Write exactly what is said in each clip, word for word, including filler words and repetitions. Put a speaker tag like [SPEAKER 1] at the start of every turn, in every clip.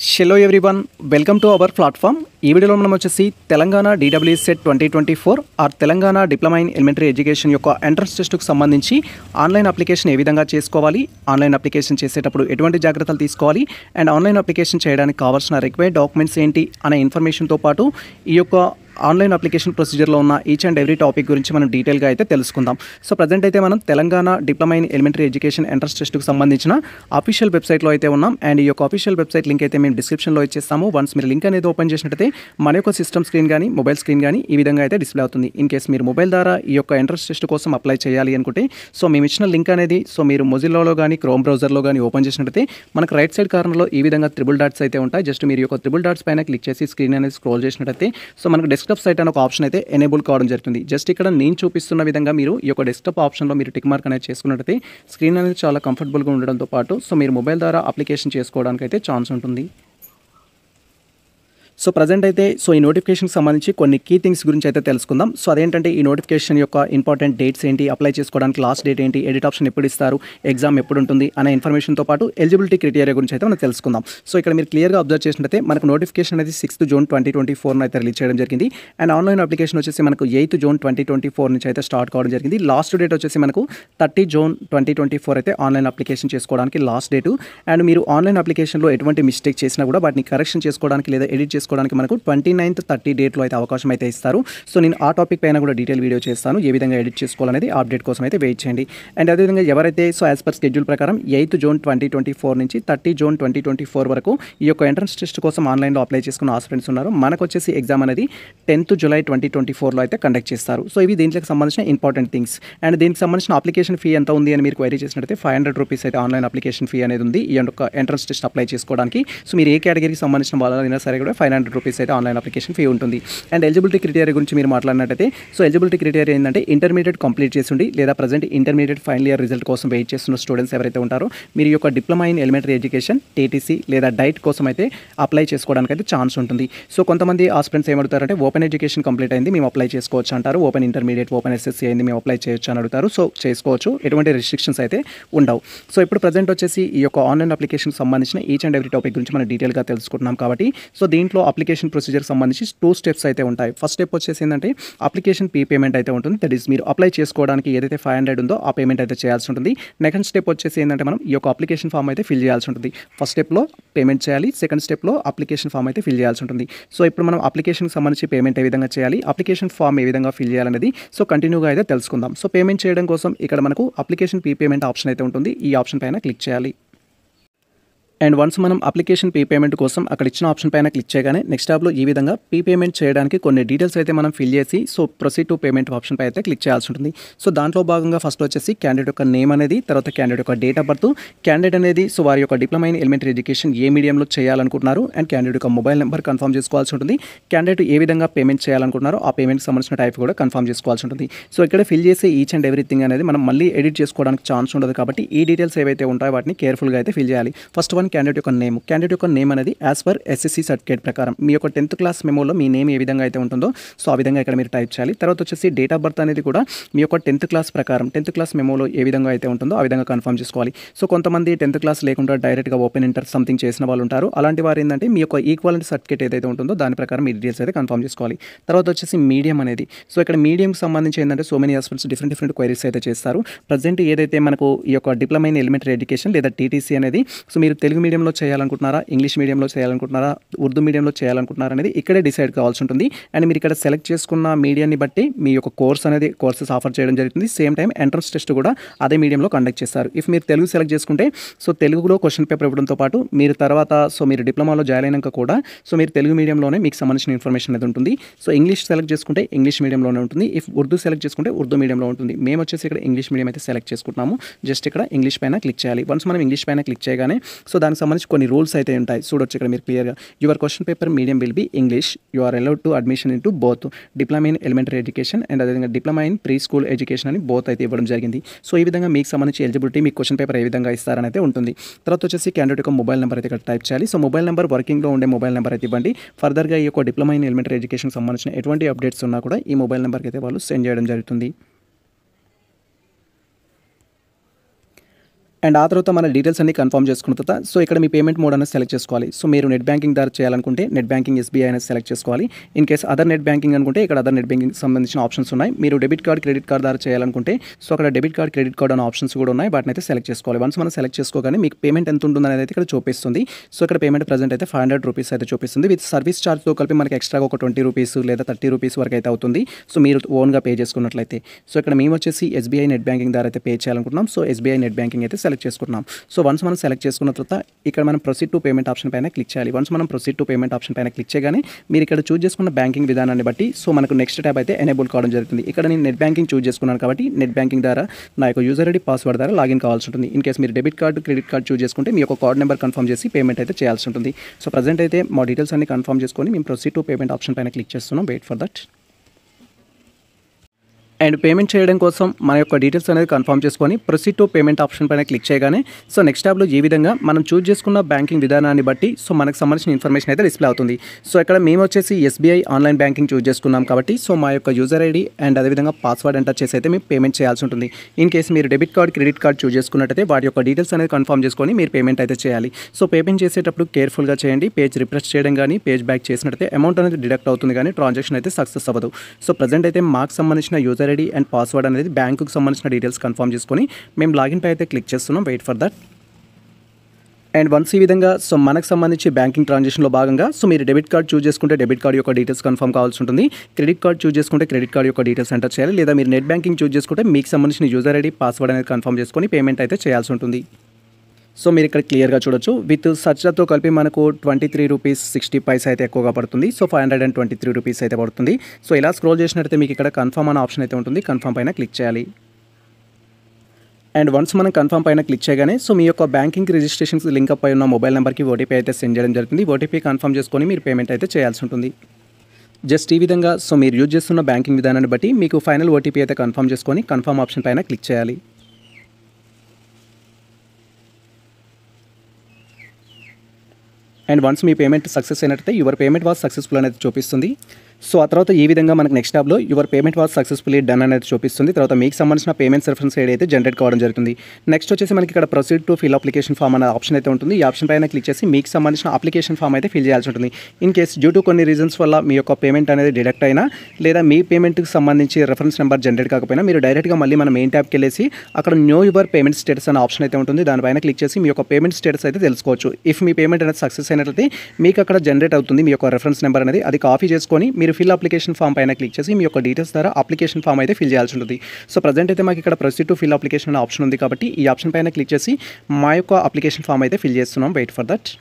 [SPEAKER 1] Hello everyone, welcome to our platform. ఈ వీడియోలో మనం వచ్చేసి Telangana DWS set twenty twenty four or Telangana diploma in elementary education యొక్క entrance టెస్ట్కు సంబంధించి ఆన్లైన్ అప్లికేషన్ ఏ విధంగా చేసుకోవాలి, ఆన్లైన్ అప్లికేషన్ చేసేటప్పుడు ఎటువంటి జాగ్రత్తలు తీసుకోవాలి అండ్ ఆన్లైన్ అప్లికేషన్ చేయడానికి కావాల్సిన రిక్వైర్డ్ డాక్యుమెంట్స్ ఏంటి అనే ఇన్ఫర్మేషన్తో పాటు ఈ యొక్క ఆన్లైన్ అప్లికేషన్ ప్రొసీజర్లో ఉన్న ఈచ్ అండ్ ఎవ్రీ టాపిక్ గురించి మనం డీటెయిల్గా అయితే తెలుసుకుందాం. సో ప్రజెంట్ అయితే మనం Telangana diploma in elementary education entrance టెస్ట్కు సంబంధించిన అఫీషియల్ వెబ్సైట్లో అయితే ఉన్నాం. అండ్ ఈ యొక్క అఫీషియల్ వెబ్సైట్ లింక్ అయితే మేము డిస్క్రిప్షన్లో ఇచ్చేస్తాము. వన్స్ మీరు లింక్ అనేది ఓపెన్ చేసినట్టయితే మన యొక్క సిస్టమ్ స్క్రీన్ కానీ మొబైల్ స్క్రీన్ కానీ ఈ విధంగా అయితే డిస్ప్లే అవుతుంది. ఇన్ కేస్ మీరు మొబైల్ ద్వారా ఈ యొక్క ఎంట్రన్స్ టెస్ట్ కోసం అప్లై చేయాలి అనుకుంటే సో మేము ఇచ్చిన లింక్ అనేది సో మీరు మొజిల్లాలో కానీ క్రోమ్ బ్రౌజర్లో కానీ ఓపెన్ చేసినట్టయితే మనకు రైట్ సైడ్ కార్నర్లో ఈ విధంగా త్రిబుల్ డాట్స్ అయితే ఉంటాయి. జస్ట్ మీరు యొక్క త్రిబుల్ డాట్స్ పైన క్లిక్ చేసి స్క్రీన్ అనేది స్క్రోల్ చేసినట్టయితే సో మనకు డెస్క్టాప్ సైట్ అనే ఒక ఆప్షన్ అయితే ఎనేబుల్ కావడం జరుగుతుంది. జస్ట్ ఇక్కడ నేను చూపిస్తున్న విధంగా మీరు ఈ యొక్క డెస్క్టాప్ ఆప్షన్లో మీరు టిక్ మార్క్ అనేది చేసుకున్నట్టయితే స్క్రీన్ అనేది చాలా కంఫర్టబుల్గా ఉండడంతో పాటు సో మీరు మొబైల్ ద్వారా అప్లికేషన్ చేసుకోవడానికి అయితే ఛాన్స్ ఉంటుంది. సో ప్రజెంట్ అయితే సో ఈ నోటిఫికేషన్కి సంబంధించి కొన్ని కీ థింగ్స్ గురించి అయితే తెలుసుకుందాం. సో అదేంటంటే ఈ నోటిఫికేషన్ యొక్క ఇంపార్టెంట్ డేట్స్ ఏంటి, అప్లై చేసుకోవడానికి లాస్ట్ డేట్ ఏంటి, ఎడిట్ ఆప్షన్ ఎప్పుడు ఇస్తారు, ఎగ్జామ్ ఎప్పుడు ఉంటుంది అనే ఇన్ఫర్మేషన్తో పాటు ఎలిజిబిలిటీ క్రైటీరియా గురించి అయితే మనం తెలుసుకుందాం. సో ఇక్కడ మీరు క్లియర్గా అబ్జర్వ్ చేసినట్లయితే మనకు నోటిఫికేషన్ అనేది sixth June twenty twenty four అయితే రిలీజ్ చేయడం జరిగింది. అండ్ ఆన్లైన్ అప్లికేషన్ వచ్చేసి మనకు eighth June twenty twenty four నుంచి అయితే స్టార్ట్ కావడం జరిగింది. లాస్ట్ డేట్ వచ్చేసి మనకు thirty June twenty twenty four అయితే ఆన్లైన్ అప్లికేషన్ చేసుకోవడానికి లాస్ట్ డేటు. అండ్ మీరు ఆన్లైన్ అప్లికేషన్లో ఎటువంటి మిస్టేక్ చేసినా కూడా వాటిని కరెక్షన్ చేసుకోవడానికి లేదా ఎడిట్ చేసుకోవడానికి మనకు ట్వంటీ నైన్త్ థర్టీ డేట్లో అయితే అవకాశం అయితే ఇస్తారు. సో నేను ఆ టాపిక్ పైన కూడా డీటెయిల్ వీడియో చేస్తాను, ఏ విధంగా ఎడిట్ చేసుకోవాలనేది అప్డేట్ కోసం అయితే వెయిట్ చేయండి. అండ్ అదేవిధంగా ఎవరైతే సో యాజ్ పర్ స్కెడ్యూల్ ప్రకారం eighth June twenty twenty four నుంచి thirty June twenty twenty four వరకు ఈ యొక్క ఎంట్రన్స్ టెస్ట్ కోసం ఆన్లైన్లో అప్లై చేసుకున్న ఆస్పిరెంట్స్ ఉన్నారు. మనకు వచ్చేసి ఎగ్జామ్ అనేది టెన్త్ జూలై ట్వంటీ ట్వంటీ ఫోర్లో అయితే కండక్ట్ చేస్తారు. సో ఇవి దీనికి సంబంధించిన ఇంపార్టెంట్ థింగ్స్. అండ్ దీనికి సంబంధించిన అప్లికేషన్ ఫీ ఎంత ఉంది అని మీరు క్వైరీ చేసినట్లయితే ఫైవ్ హండ్రెడ్ రూపీస్ అయితే ఆన్లైన్ అప్లికేషన్ ఫీ అనేది ఉంది ఈ యొక్క ఎంట్రన్స్ టెస్ట్ అప్లై చేసుకోవడానికి. సో మీరు ఏ కేటగిరీకి సంబంధించిన వాళ్ళైనా సరే కూడా ఫైవ్ హండ్రెడ్ రూపీస్ అయితే ఆన్లైన్ అప్లికేషన్ ఫీ ఉంటుంది. అండ్ ఎలిజిబిలిటీ క్రైటీరియా గురించి మీరు మాట్లాడినట్టయితే సో ఎలిజిబిలిటీ క్రైటీరియా ఏంటంటే ఇంటర్మీడియట్ కంప్లీట్ చేసి ఉండి లేదా present intermediate final year result కోసం వెయిట్ చేస్తున్న స్టూడెంట్స్ ఎవరైతే ఉంటారో మీరు యొక్క diploma in elementary education TTC లేదా డైట్ కోసం అయితే అప్లై చేసుకోవడానికి అయితే ఛాన్స్ ఉంటుంది. సో కొంతమంది ఆస్పిరెంట్స్ ఏమడుతారంటే ఓపెన్ ఎడ్యుకేషన్ కంప్లీట్ అయింది మేము అప్లై చేసుకోవచ్చు అంటారు, ఓపెన్ ఇంటర్మీడియట్ ఓపెన్ ఎస్ఎస్సీ అయింది మేము అప్లై చేయొచ్చు అని అడుగుతారు. సో చేసుకోవచ్చు, ఎటువంటి రిస్ట్రిక్షన్స్ అయితే ఉండవు. సో ఇప్పుడు ప్రజెంట్ వచ్చేసి ఈ యొక్క ఆన్లైన్ అప్లికేషన్ సంబంధించిన ఈచ్ అండ్ ఎవ్రీ టాపిక్ గురించి మనం డీటెయిల్గా తెలుసుకుంటున్నాం కాబట్టి సో దీంట్లో అప్లికేషన్ ప్రొసీజర్ సంబంధించి టూ స్టెప్స్ అయితే ఉంటాయి. ఫస్ట్ స్టెప్ వచ్చేసి ఏంటంటే అప్లికేషన్ పీ పేమెంట్ అయితే ఉంటుంది. దట్ ఈస్ మీరు అప్లై చేసుకోవడానికి ఏదైతే ఫైవ్ హండ్రెడ్ ఉందో ఆ పేమెంట్ అయితే చేయాల్సి ఉంటుంది. నెక్స్ట్ స్టెప్ వచ్చేసి ఏంటంటే మనం ఈ యొక్క అప్లికేషన్ ఫామ్ అయితే ఫిల్ చేయాల్సి ఉంటుంది. ఫస్ట్ స్టెప్లో పేమెంట్ చేయాలి, సెకండ్ స్టెప్లో అప్లికేషన్ ఫామ్ అయితే ఫిల్ చేయాల్సి ఉంటుంది. సో ఇప్పుడు మనం అప్లికేషన్కి సంబంధించి పేమెంట్ ఏ విధంగా చేయాలి, అప్లికేషన్ ఫామ్ ఏ విధంగా ఫిల్ చేయాలనేది సో కంటిన్యూగా అయితే తెలుసుకుందాం. సో పేమెంట్ చేయడం కోసం ఇక్కడ మనకు అప్లికేషన్ పీ పేమెంట్ ఆప్షన్ అయితే ఉంటుంది. ఈ ఆప్షన్ పైన క్లిక్ చేయాలి. అండ్ వన్స్ మనం అప్లికేషన్ పీ పేమెంట్ కోసం అక్కడ ఇచ్చిన ఆప్షన్ పైన క్లిక్ చేయగానే నెక్స్ట్ టాబ్లో ఈ విధంగా పీ పేమెంట్ చేయడానికి కొన్ని డీటెయిల్స్ అయితే మనం ఫిల్ చేసి so proceed to payment option పై అయితే క్లిక్ చేయాల్సి ఉంటుంది. సో దాంట్లో భాగంగా ఫస్ట్ వచ్చేసి క్యాండిడేట్ యొక్క నేమ్ అనేది, తర్వాత క్యాండిడేట్ యొక్క డేట్ ఆఫ్ బర్త్, క్యాండిడేట్ అనేది సో వారి యొక్క డిప్లొమా ఇన్ ఎలిమెంటరీ ఎడ్యుకేషన్ ఏ మీడియంలో చేయాలనుకుంటున్నారు అండ్ క్యాండిడేట్ యొక్క మొబైల్ నెంబర్ కన్ఫర్మ్ చేసుకోవాల్సి ఉంటుంది. క్యాండిడేట్ ఏ విధంగా పేమెంట్ చేయాలనుకుంటున్నారో ఆ పేమెంట్కి సంబంధించిన టైప్ కూడా కన్ఫర్మ్ చేసుకోవాల్సి ఉంటుంది. సో ఇక్కడ ఫిల్ చేసే ఈచ్ అండ్ ఎవ్రీథింగ్ అనేది మనం మళ్ళీ ఎడిట్ చేసుకోవడానికి ఛాన్స్ ఉండదు కాబట్టి ఈ డీటెయిల్స్ ఏవైతే ఉంటాయో వాటిని కేర్ఫుల్గా అయితే ఫిల్ చేయాలి. ఫస్ట్ వన్ క్యాండిడేట్ యొక్క నేమ్. క్యాండిడేట్ యొక్క నేమ్ అనేది యాజ్ పర్ ఎస్ఎస్సీ సర్టిఫికేట్ ప్రకారం మీ యొక్క టెన్త్ క్లాస్ మెమోలో మీ నేమ్ ఏ విధంగా అయితే ఉంటుందో సో ఆ విధంగా ఇక్కడ మీరు టైప్ చేయాలి. తర్వాత వచ్చేసి డేట్ ఆఫ్ బర్త్ అనేది కూడా మీ యొక్క టెన్త్ క్లాస్ ప్రకారం టెన్త్ క్లాస్ మెమోలో ఏ విధంగా అయితే ఉంటుందో ఆ విధంగా కన్ఫర్మ్ చేసుకోవాలి. సో కొంతమంది టెన్త్ క్లాస్ లేకుండా డైరెక్ట్గా ఓపెన్ ఇంటర్ సంథింగ్ చేసిన వాళ్ళు ఉంటారు. అలాంటి వారు ఏంటంటే మీ యొక్క ఈక్వాలిటీ సర్టిఫికేట్ ఏదైతే ఉంటుందో దాని ప్రకారం మీ డీటెయిల్స్ అయితే కన్ఫర్మ్ చేసుకోవాలి. తర్వాత వచ్చేసి మీడియం అనేది సో ఇక్కడ మీడియంకి సంబంధించి ఏంటంటే so many aspirants different different queries అయితే చేస్తారు. ప్రజెంట్ ఏదైతే మనకు ఈ యొక్క డిప్లొమా ఇన్ ఎలిమెంటరీ ఎడ్యుకేషన్ లేదా టీటీసీ అనేది సో మీరు తెలుగు మీడియంలో చేయాలనుకుంటున్నారా, ఇంగ్లీష్ మీడియంలో చేయాలనుకుంటున్నారా, ఉర్దూ మీడియంలో చేయాలనుకుంటున్నారా అనేది ఇక్కడే డిసైడ్ కావాల్సి ఉంటుంది. అండ్ మీరు ఇక్కడ సెలెక్ట్ చేసుకున్న మీడియాన్ని బట్టి మీ యొక్క కోర్స్ అనేది కోర్సెస్ ఆఫర్ చేయడం జరుగుతుంది. సేమ్ టైం ఎంట్రన్స్ టెస్ట్ కూడా అదే మీడియంలో కండక్ట్ చేస్తారు. ఇఫ్ మీరు తెలుగు సెలెక్ట్ చేసుకుంటే సో తెలుగులో క్వశ్చన్ పేపర్ ఇవ్వడంతో పాటు మీరు తర్వాత సో మీరు డిప్లొమాలో జాయిన్ అయినాక కూడా సో మీరు తెలుగు మీడియంలోనే మీకు సంబంధించిన ఇన్ఫర్మేషన్ అనేది ఉంటుంది. సో ఇంగ్లీష్ సెలెక్ట్ చేసుకుంటే ఇంగ్లీష్ మీడియంలోనే ఉంటుంది. ఇఫ్ ఉర్దూ సెలెక్ట్ చేసుకుంటే ఉర్దూ మీడియంలో ఉంటుంది. మేము వచ్చేసి ఇక్కడ ఇంగ్లీష్ మీడియం అయితే సెలెక్ట్ చేసుకుంటున్నాము. జస్ట్ ఇక్కడ ఇంగ్లీష్ పైన క్లిక్ చేయాలి. వన్స్ మనం ఇంగ్లీష్ పైన క్లిక్ చేయగానే సో దానికి సంబంధించి కొన్ని రూల్స్ అయితే ఉంటాయి. చూడొచ్చు ఇక్కడ మీరు క్లియర్గా your question paper medium will be English, you are allowed to admission in to both diploma in elementary education and అదేవిధంగా diploma in pre school education అని బోత్ అయితే ఇవ్వడం జరిగింది. సో ఈ విధంగా మీకు సంబంధించి ఎలిజిబిలిటీ మీకు క్వశ్చన్ పేపర్ ఏ విధంగా ఇస్తారని అయితే ఉంటుంది. తర్వాత వచ్చేసి క్యాండిడేట్ యొక్క మొబైల్ నెంబర్ అయితే ఇక్కడ టైప్ చేయాలి. సో మొబైల్ నెంబర్ వర్కింగ్లో ఉండే మొబైల్ నెంబర్ అయితే ఇవ్వండి. ఫర్దర్గా ఈ యొక్క డిప్లొమా ఇన్ ఎలిమెంటరీ ఎడ్యుకేషన్ సంబంధించిన ఎటువంటి అప్డేట్స్ ఉన్నా కూడా ఈ మొబైల్ నెంబర్కి అయితే వాళ్ళు సెండ్ చేయడం జరుగుతుంది. అండ్ ఆ తర్వాత మన డీటెయిల్స్ అన్ని కన్ఫర్మ్ చేసుకున్న తర్వాత సో ఇక్కడ మీ పేమెంట్ మోడ్ అనేది సెలెక్ట్ చేసుకోవాలి. సో మీరు నెట్ బ్యాంకింగ్ ద్వారా చేయాలనుకుంటే నెట్ బ్యాంకింగ్ ఎస్బీఐ అనేది సెలెక్ట్ చేసుకోవాలి. In case other net banking అనుకుంటే ఇక్కడ అదర్ నెట్ బ్యాంకింగ్ సంబంధించిన ఆప్షన్స్ ఉన్నాయి. మీరు డెబిట్ కార్డ్ క్రెడిట్ కార్డ్ ద్వారా చేయాలనుకుంటే సో అక్కడ డెబిట్ కార్డ్ క్రెడిట్ కార్డ్ అనే ఆప్షన్స్ కూడా ఉన్నాయి. వాటిని అయితే సెలెక్ట్ చేసుకోవాలి. వన్స్ మనం సెలెక్ట్ చేసుకోగానే మీకు పేమెంట్ ఎంత ఉంటుంది అనేది అయితే ఇక్కడ చూపిస్తుంది. సో ఇక్కడ పేమెంట్ ప్రజెంట్ అయితే ఫైవ్ హండ్రెడ్ రూపీస్ అయితే చూపిస్తుంది. విత్ సర్వీస్ ఛార్జ్తో కలిపి మనకి ఎక్స్ట్రాగా ఒక ట్వంటీ రూపీస్ లేదా థర్టీ రూపీస్ వరకు అయితే అవుతుంది. సో మీరు ఓన్గా పే చేసుకున్నట్లయితే సో ఇక్కడ మేము వచ్చేసి ఎస్బీఐ నెట్ బ్యాంకింగ్ ద్వారా అయితే పే చేయాలనుకుంటున్నాం. సో ఎస్బీఐ నెట్ బ్యాంకింగ్ అయితే సెలెక్ట్ చేసుకుంటున్నాం. సో వన్స్ మనం సెలెక్ట్ చేసుకున్న తర్వాత ఇక్కడ మనం ప్రొసీడ్ టు పేమెంట్ ఆప్షన్ పైన క్లిక్ చేయాలి. వన్స్ మనం ప్రొసీడ్ టు పేమెంట్ ఆప్షన్ పైన క్లిక్ చేయగానే మీరు ఇక్కడ చూస్ చేసుకున్న బ్యాంకింగ్ విధానాన్ని బట్టి సో మనకు నెక్స్ట్ ట్యాబ్ అయితే ఎనేబుల్ కావడం జరుగుతుంది. ఇక్కడ నేను నెట్ బ్యాంకింగ్ చూస్ చేసుకున్నాను కాబట్టి నెట్ బ్యాంకింగ్ ద్వారా నా యొక్క యూజర్ ఐడి పాస్వర్డ్ ద్వారా లాగిన్ కావాల్సి ఉంటుంది. ఇన్ కేస్ మీరు debit card credit card choose చేసుకుంటే మీ యొక్క కార్డ్ నెంబర్ కన్ఫర్మ్ చేసి పేమెంట్ అయితే చేయాల్సి ఉంటుంది. సో ప్రజెంట్ అయితే మా డీటెయిల్స్ అన్ని కన్ఫర్మ్ చేసుకొని మేము ప్రొసీడ్ టు పేమెంట్ ఆప్షన్ పైన క్లిక్ చేస్తున్నాం. Wait for that. And payment చేయడం కోసం మన యొక్క డీటెయిల్స్ అనేది కన్ఫర్మ్ చేసుకొని ప్రొసీడ్ టు పేమెంట్ ఆప్షన్ పైన క్లిక్ చేయగానే సో నెక్స్ట్ ట్యాబ్లో ఈ విధంగా మనం చూస్ చేసుకున్న బ్యాంకింగ్ విధానాన్ని బట్టి సో మనకు సంబంధించిన ఇన్ఫర్మేషన్ అయితే డిస్ప్లే అవుతుంది. సో ఇక్కడ మేము వచ్చేసి ఎస్బీఐ ఆన్లైన్ బ్యాంకింగ్ చూస్ చేసుకున్నాం కాబట్టి సో మా యొక్క యూజర్ ఐడి అండ్ అదేవిధంగా పాస్వర్డ్ ఎంటర్ చేసి అయితే మేము పేమెంట్ చేయాల్సి ఉంటుంది. ఇన్ కేసు మీరు debit card credit card choose చేసుకున్నట్టయితే వాటి యొక్క డీటెయిల్స్ అనేది కన్ఫర్మ్ చేసుకొని మీరు పేమెంట్ అయితే చేయాలి. సో పేమెంట్ చేసేటప్పుడు కేర్ఫుల్గా చేయండి. పేజ్ రిఫ్రెష్ చేయడం కానీ పేజ్ బ్యాక్ చేసినట్టయితే అమౌంట్ అనేది డిడక్ట్ అవుతుంది కానీ ట్రాన్సాక్షన్ అయితే సక్సెస్ అవ్వదు. సో ప్రజెంట్ అయితే మాకు సంబంధించిన యూజర్ ఐడి అండ్ పాస్వర్డ్ అనేది బ్యాంకుకు సంబంధించిన డీటెయిల్స్ కన్ఫర్మ్ చేసుకొని మేము లాగిన్ పై అయితే క్లిక్ చేస్తున్నాం. Wait for that. And once ఈ విధంగా సో మనకు సంబంధించి బ్యాంకింగ్ ట్రాన్సాక్షన్లో భాగంగా సో మీరు డెబిట్ కార్డ్ చూస్ చేసుకుంటే డెబిట్ కార్డ్ యొక్క డీటెయిల్స్ కన్ఫర్మ్ కావాల్సి ఉంటుంది. క్రెడిట్ కార్డ్ చూస్ చేసుకుంటే క్రెడిట్ కార్డ్ యొక్క డీటెయిల్స్ ఎంటర్ చేయాలి. లేదా మీరు నెట్ బ్యాంకింగ్ చూస్ చేసుకుంటే మీకు సంబంధించిన యూజర్ ఐడి పాస్వర్డ్ అనేది కన్ఫర్మ్ చేసుకొని పేమెంట్ అయితే చేయాల్సి ఉంటుంది. సో మీరు ఇక్కడ క్లియర్గా చూడొచ్చు విత్ సర్చ్లతో కలిపి మనకు twenty three rupees sixty paise అయితే ఎక్కువగా పడుతుంది. So five hundred and twenty three rupees అయితే పడుతుంది. సో ఇలా స్క్రోల్ చేసినట్టయితే మీకు ఇక్కడ కన్ఫర్మ్ అనే ఆప్షన్ అయితే ఉంటుంది. కన్ఫర్మ్ పైన క్లిక్ చేయాలి. అండ్ వన్స్ మనం కన్ఫర్మ్ పైన క్లిక్ చేయగానే సో మీ యొక్క బ్యాంకింగ్ రిజిస్ట్రేషన్స్ లింక్ అప్ అయి ఉన్న మొబైల్ నెంబర్కి ఓటీపీ అయితే సెండ్ చేయడం జరుగుతుంది. ఓటీపీ కన్ఫర్మ్ చేసుకొని మీరు పేమెంట్ అయితే చేయాల్సి ఉంటుంది. జస్ట్ ఈ విధంగా సో మీరు యూజ్ చేస్తున్న బ్యాంకింగ్ విధానాన్ని బట్టి మీకు ఫైనల్ ఓటీపీ అయితే కన్ఫర్మ్ చేసుకొని కన్ఫర్మ్ ఆప్షన్ పైన క్లిక్ చేయాలి. అండ్ వన్స్ మీ పేమెంట్ సక్సెస్ అయినట్టయితే యువర్ పేమెంట్ వాజ్ సక్సెస్ఫుల్ అనేది చూపిస్తుంది. సో ఆ తర్వాత ఈ విధంగా మనకు నెక్స్ట్ ట్యాబ్లో your payment was successfully done అనేది చూపిస్తుంది. తర్వాత మీకు సంబంధించిన పేమెంట్స్ రెఫరెన్స్ ఐడి అయితే జనరేట్ కావడం జరుగుతుంది. నెక్స్ట్ వచ్చేసి మనకి ఇక్కడ proceed to fill application form అనే ఆప్షన్ అయితే ఉంటుంది. ఈ ఆప్షన్ పైన క్లిక్ చేసి మీకు సంబంధించిన అప్లికేషన్ ఫామ్ అయితే ఫిల్ చేయాల్సి ఉంటుంది. ఇన్ కేస్ డ్యూ టు కొన్ని రీజన్స్ వల్ల మీ యొక్క పేమెంట్ అనేది డిడక్ట్ అయినా లేదా మీ పేమెంట్కి సంబంధించి రెఫరెన్స్ నెంబర్ జనరేట్ కాకపోయినా మీరు డైరెక్ట్గా మళ్ళీ మన మెయిన్ ట్యాబ్కి వెళ్ళేసి అక్కడ న్యూ యువర్ పేమెంట్ స్టేటస్ అనే ఆప్షన్ అయితే ఉంటుంది. దానిపైన క్లిక్ చేసి మీ యొక్క పేమెంట్ స్టేటస్ అయితే తెలుసుకోవచ్చు. ఇఫ్ మీ పేమెంట్ అనేది సక్సెస్ అయినట్లయితే మీకు అక్కడ జనరేట్ అవుతుంది మీ యొక్క రెఫరెన్స్ నెంబర్ అనేది. అది కాపీ చేసుకొని మీరు ఫిల్ అప్లికేషన్ ఫామ్ పైన క్లిక్ చేసి మీ యొక్క డీటెయిల్స్ ద్వారా అప్లికేషన్ ఫామ్ అయితే ఫిల్ చేయాల్సి ఉంటుంది. సో ప్రజెంట్ అయితే మాకు ఇక్కడ ప్రొసీడ్ టు ఫిల్ అప్లికేషన్ అనే ఆప్షన్ ఉంది కాబట్టి ఈ ఆప్షన్ పైన క్లిక్ చేసి మా యొక్క అప్లికేషన్ ఫామ్ అయితే ఫిల్ చేస్తున్నాం. Wait for that.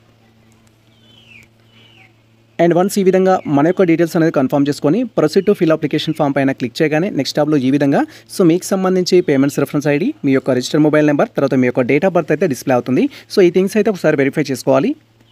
[SPEAKER 1] And once ఈ విధంగా మన యొక్క డీటెయిల్స్ అనేది కన్ఫర్మ్ చేసుకొని proceed to fill application form పైన క్లిక్ చేయగానే నెక్స్ట్ ట్యాబ్లో ఈ విధంగా సో మీకు సంబంధించి పేమెంట్స్ రెఫరెన్స్ ఐడి, మీ యొక్క రిజిస్టర్ మొబైల్ నెంబర్, తర్వాత మీ యొక్క డేట్ ఆఫ్ బర్త్ అయితే డిస్ప్లే అవుతుంది. సో ఈ థింగ్స్ అయితే ఒకసారి వెరిఫై చేసుకోవాలి.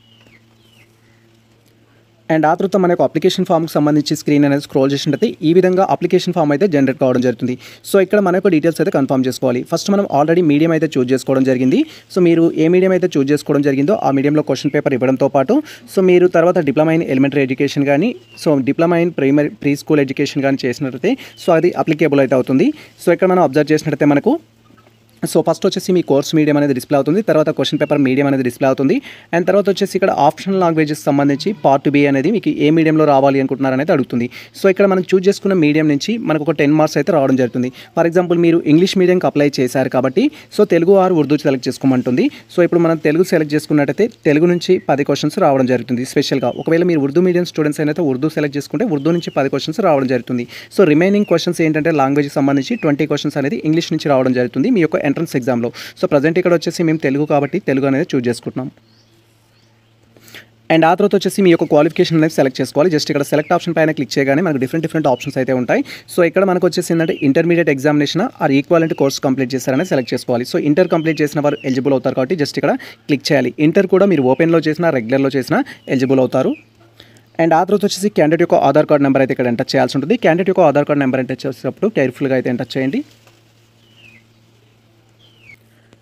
[SPEAKER 1] అండ్ ఆ తర్వాత మన యొక్క అప్లికేషన్ ఫామ్కి సంబంధించి స్క్రీన్ అనేది స్క్రోల్ చేసినట్టయితే ఈ విధంగా అప్లికేషన్ ఫామ్ అయితే జనరేట్ కావడం జరుగుతుంది. సో ఇక్కడ మన యొక్క డీటెయిల్స్ అయితే కన్ఫర్మ్ చేసుకోవాలి. ఫస్ట్ మనం ఆల్రెడీ మీడియం అయితే చూస్ చేసుకోవడం జరిగింది. సో మీరు ఏ మీడియం అయితే చూస్ చేసుకోవడం జరిగిందో ఆ మీడియంలో క్వశ్చన్ పేపర్ ఇవ్వడంతో పాటు సో మీరు తర్వాత డిప్లొమా ఇన్ ఎలిమెంటరీ ఎడ్యుకేషన్ కానీ so diploma in primary pre school education కానీ చేసినట్టయితే సో అది అప్లికేబుల్ అయితే అవుతుంది. సో ఇక్కడ మనం అబ్జర్వ్ చేసినట్టయితే మనకు సో ఫస్ట్ వచ్చేసి మీ కోర్స్ మీడియం అనేది డిస్ప్లే అవుతుంది. తర్వాత క్వశ్చన్ పేపర్ మీడియం అనేది డిస్ప్లే అవుతుంది. అండ్ తర్వాత వచ్చేసి ఇక్కడ ఆప్షనల్ లాంగ్వేజెస్ సంబంధించి పార్ట్ బి అనేది మీకు ఏ మీడియంలో రావాలి అనుకుంటున్నారు అనేది అడుగుతుంది. సో ఇక్కడ మనం చూస్ చేసుకున్న మీడియం నుంచి మనకు ఒక టెన్ మార్క్స్ అయితే రావడం జరుగుతుంది. ఫర్ ఎగ్జాంపుల్ మీరు ఇంగ్లీష్ మీడియంకి అప్లై చేశారు కాబట్టి so Telugu or Urdu select చేసుకోమంటుంది. సో ఇప్పుడు మనం తెలుగు సెలెక్ట్ చేసుకున్నట్టయితే తెలుగు నుంచి పది క్వశ్చన్స్ రావడం జరుగుతుంది స్పెషల్గా. ఒకవేళ మీరు ఉర్దూ మీడియం స్టూడెంట్స్ అయితే ఉర్దూ సెలెక్ట్ చేసుకుంటే ఉర్దూ నుంచి పది క్వశ్చన్స్ రావడం జరుగుతుంది. సో రిమైనింగ్ క్వశ్చన్స్ ఏంటంటే లాంగ్వేజ్కి సంబంధించి ట్వంటీ క్వశ్చన్స్ అనేది ఇంగ్లీష్ నుంచి రావడం జరుగుతుంది మీ యొక్క ఎంట్రన్స్ ఎగ్జామ్లో. సో ప్రజెంట్ ఇక్కడ వచ్చేసి మేము తెలుగు కాబట్టి తెలుగు అనేది చూస్ చేసుకుంటున్నాం. అండ్ ఆ తర్వాత వచ్చేసి మీ యొక్క క్వాలిఫికేషన్ అనేది సెలెక్ట్ చేసుకోవాలి. జస్ట్ ఇక్కడ సెలెక్ట్ ఆప్షన్ పైన క్లిక్ చేయగానే మనకు డిఫరెంట్ డిఫరెంట్ ఆప్షన్స్ అయితే ఉంటాయి. సో ఇక్కడ మనకు వచ్చేసి ఏంటంటే intermediate examination or equivalent course complete చేస్తారని సెలెక్ట్ చేసుకోవాలి. సో ఇంటర్ కంప్లీట్ చేసిన వారు ఎలిజిబుల్ అవుతారు కాబట్టి జస్ట్ ఇక్కడ క్లిక్ చేయాలి. ఇంటర్ కూడా మీరు ఓపెన్లో చేసినా రెగ్యులర్లో చేసినా ఎలిజిబుల్ అవుతారు. అండ్ ఆ తర్వాత వచ్చేసి క్యాండిడేట్ యొక్క ఆధార్ కార్డ్ నెంబర్ అయితే ఇక్కడ ఎంటర్ చేయాల్సి ఉంటుంది. క్యాండిడేట్ యొక్క ఆధార్ కార్డ్ నెంబర్ ఎంటర్ చేసేటప్పుడు కేర్ఫుల్గా అయితే ఎంటర్ చేయండి.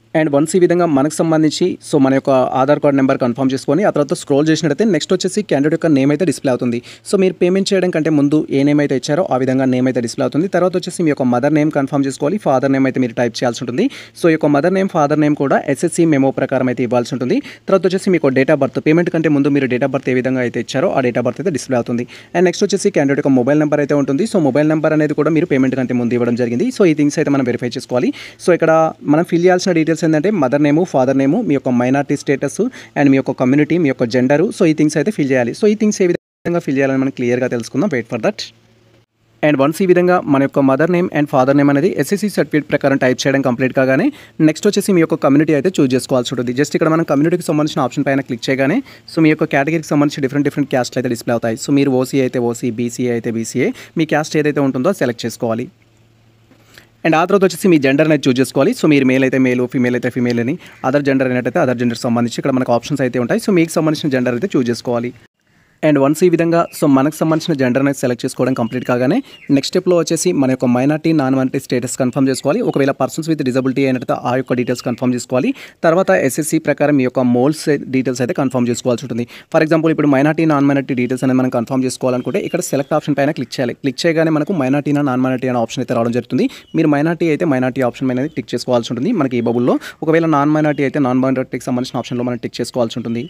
[SPEAKER 1] అండ్ వన్స్ ఈ విధంగా మనకు సంబంధించి సో మన యొక్క ఆధార్ కార్డ్ నెంబర్ కన్ఫర్మ్ చేసుకొని ఆ తర్వాత స్క్రోల్ చేసినట్టయితే నెక్స్ట్ వచ్చేసి క్యాండిడేట్ యొక్క నేమ్ అయితే డిస్ప్లే అవుతుంది. సో మీరు పేమెంట్ చేయడం కంటే ముందు ఏ నేమ్ అయితే ఇచ్చారో ఆ విధంగా నేమ్ అయితే డిస్ప్లే అవుతుంది. తర్వాత వచ్చేసి మీ యొక్క మదర్ నేమ్ కన్ఫర్మ్ చేసుకోవాలి, ఫాదర్ నేమ్ అయితే మీరు టైప్ చేయాల్సి ఉంటుంది. సో ఈ యొక్క మదర్ నేమ్ ఫాదర్ నేమ్ కూడా ఎస్ఎస్సి మెమో ప్రకారం అయితే ఇవ్వాల్సి ఉంటుంది. తర్వాత వచ్చేసి మీకు డేట్ ఆఫ్ బర్త్, పేమెంట్ కంటే ముందు మీరు డేట్ ఆఫ్ బర్త్ ఏ విధంగా అయితే ఇచ్చారో ఆ డేట్ ఆఫ్ బర్త్ అయితే డిస్ప్లే అవుతుంది. అండ్ నెక్స్ట్ వచ్చేసి క్యాండిడేట్ యొక్క మొబైల్ నెంబర్ అయితే ఉంటుంది. సో మొబైల్ నెంబర్ అనేది కూడా మీరు పేమెంట్ కంటే ముందు ఇవ్వడం జరిగింది. సో ఈ థింగ్స్ అయితే మనం వెరిఫై చేసుకోవాలి. సో ఇక్కడ మనం ఫిల్ చేయాల్సిన డీటెయిల్స్ ఏంటంటే మదర్ నేమ్, ఫాదర్ నేమ్, మీ యొక్క మైనారిటీ స్టేటస్ అండ్ మీ యొక్క కమ్యూనిటీ, మీ యొక్క జెండరు. సో ఈ థింగ్స్ అయితే ఫిల్ చేయాలి. సో ఈ థింగ్స్ ఏ విధంగా ఫిల్ చేయాలని మనం క్లియర్గా తెలుసుకుందాం. Wait for that. And once ఈ విధంగా మన యొక్క mother name and father name అనేది ఎస్ఎస్సి సర్టిఫికేట్ ప్రకారం టైప్ చేయడం కంప్లీట్ కాగానే నెక్స్ట్ వచ్చేసి మీ యొక్క కమ్యూనిటీ అయితే చూస్ చేసుకోవాల్సి ఉంటుంది. జస్ట్ ఇక్కడ మనం కమ్యూనిటీకి సంబంధించిన ఆప్షన్ పైన క్లిక్ చేయగానే సో మీ యొక్క కేటగిరీకి సంబంధించి డిఫరెంట్ డిఫరెంట్ క్యాస్ట్లు అయితే డిస్ప్లే అవుతాయి. సో మీరు ఓసీ అయితే ఓసీ, బీసీఏ అయితే బీసీఏ, మీ క్యాస్ట్ ఏదైతే ఉంటుందో సెలెక్ట్ చేసుకోవాలి. అండ్ ఆ తర్వాత వచ్చేసి మీ జెండర్ అనేది చూస్ చేసుకోవాలి. సో మీరు మేల్ అయితే మేల్, ఫీమేల్ అయితే ఫీమేల్ అని, అదర్ జెండర్ అయినట్టయితే అదర్ జెండర్ సంబంధించి ఇక్కడ మనకు ఆప్షన్స్ అయితే ఉంటాయి. సో మీకు సంబంధించిన జెండర్ అయితే చూస్ చేసుకోవాలి. అండ్ వన్స్ ఈ విధంగా సో మనకు సంబంధించిన జెండర్ అనేది సెలెక్ట్ చేసుకోవడం కంప్లీట్ కాగానే నెక్స్ట్ స్టెప్లో వచ్చేసి మన యొక్క minority, non minority status confirm చేసుకోవాలి. ఒకవేళ పర్సన్స్ విత్ డిజబిలిటీ అయినట్టు ఆ యొక్క డీటెయిల్స్ కన్ఫర్మ్ చేసుకోవాలి. తర్వాత ఎస్ఎస్సి ప్రకారం మీ యొక్క మోల్స్ డీటెయిల్స్ అయితే కన్ఫర్మ్ చేసుకోవాల్సి ఉంటుంది. ఫర్ ఎగ్జాంపుల్ ఇప్పుడు మైనారిటీ, నాన్ మైనారిటీ డీటెయిల్స్ అనేది మనం కన్ఫర్మ్ చేసుకోవాలనుకుంటే ఇక్కడ సెలెక్ట్ ఆప్షన్ పైన క్లిక్ చేయాలి. క్లిక్ చేయగానే మనకు మైనారిటీ, నాన్ మైనారిటీ అనే ఆప్షన్ అయితే రావడం జరుగుతుంది. మీరు మైనారిటీ అయితే మైనారిటీ ఆప్షన్ పైన టిక్ చేసుకోవాల్సి ఉంటుంది మనకి ఈ బబుల్లో. ఒకవేళ నాన్ మైనారిటీ అయితే నాన్ మైనారిటీకి సంబంధించిన ఆప్షన్లో మనం టిక్ చేసుకోవాల్సి ఉంటుంది.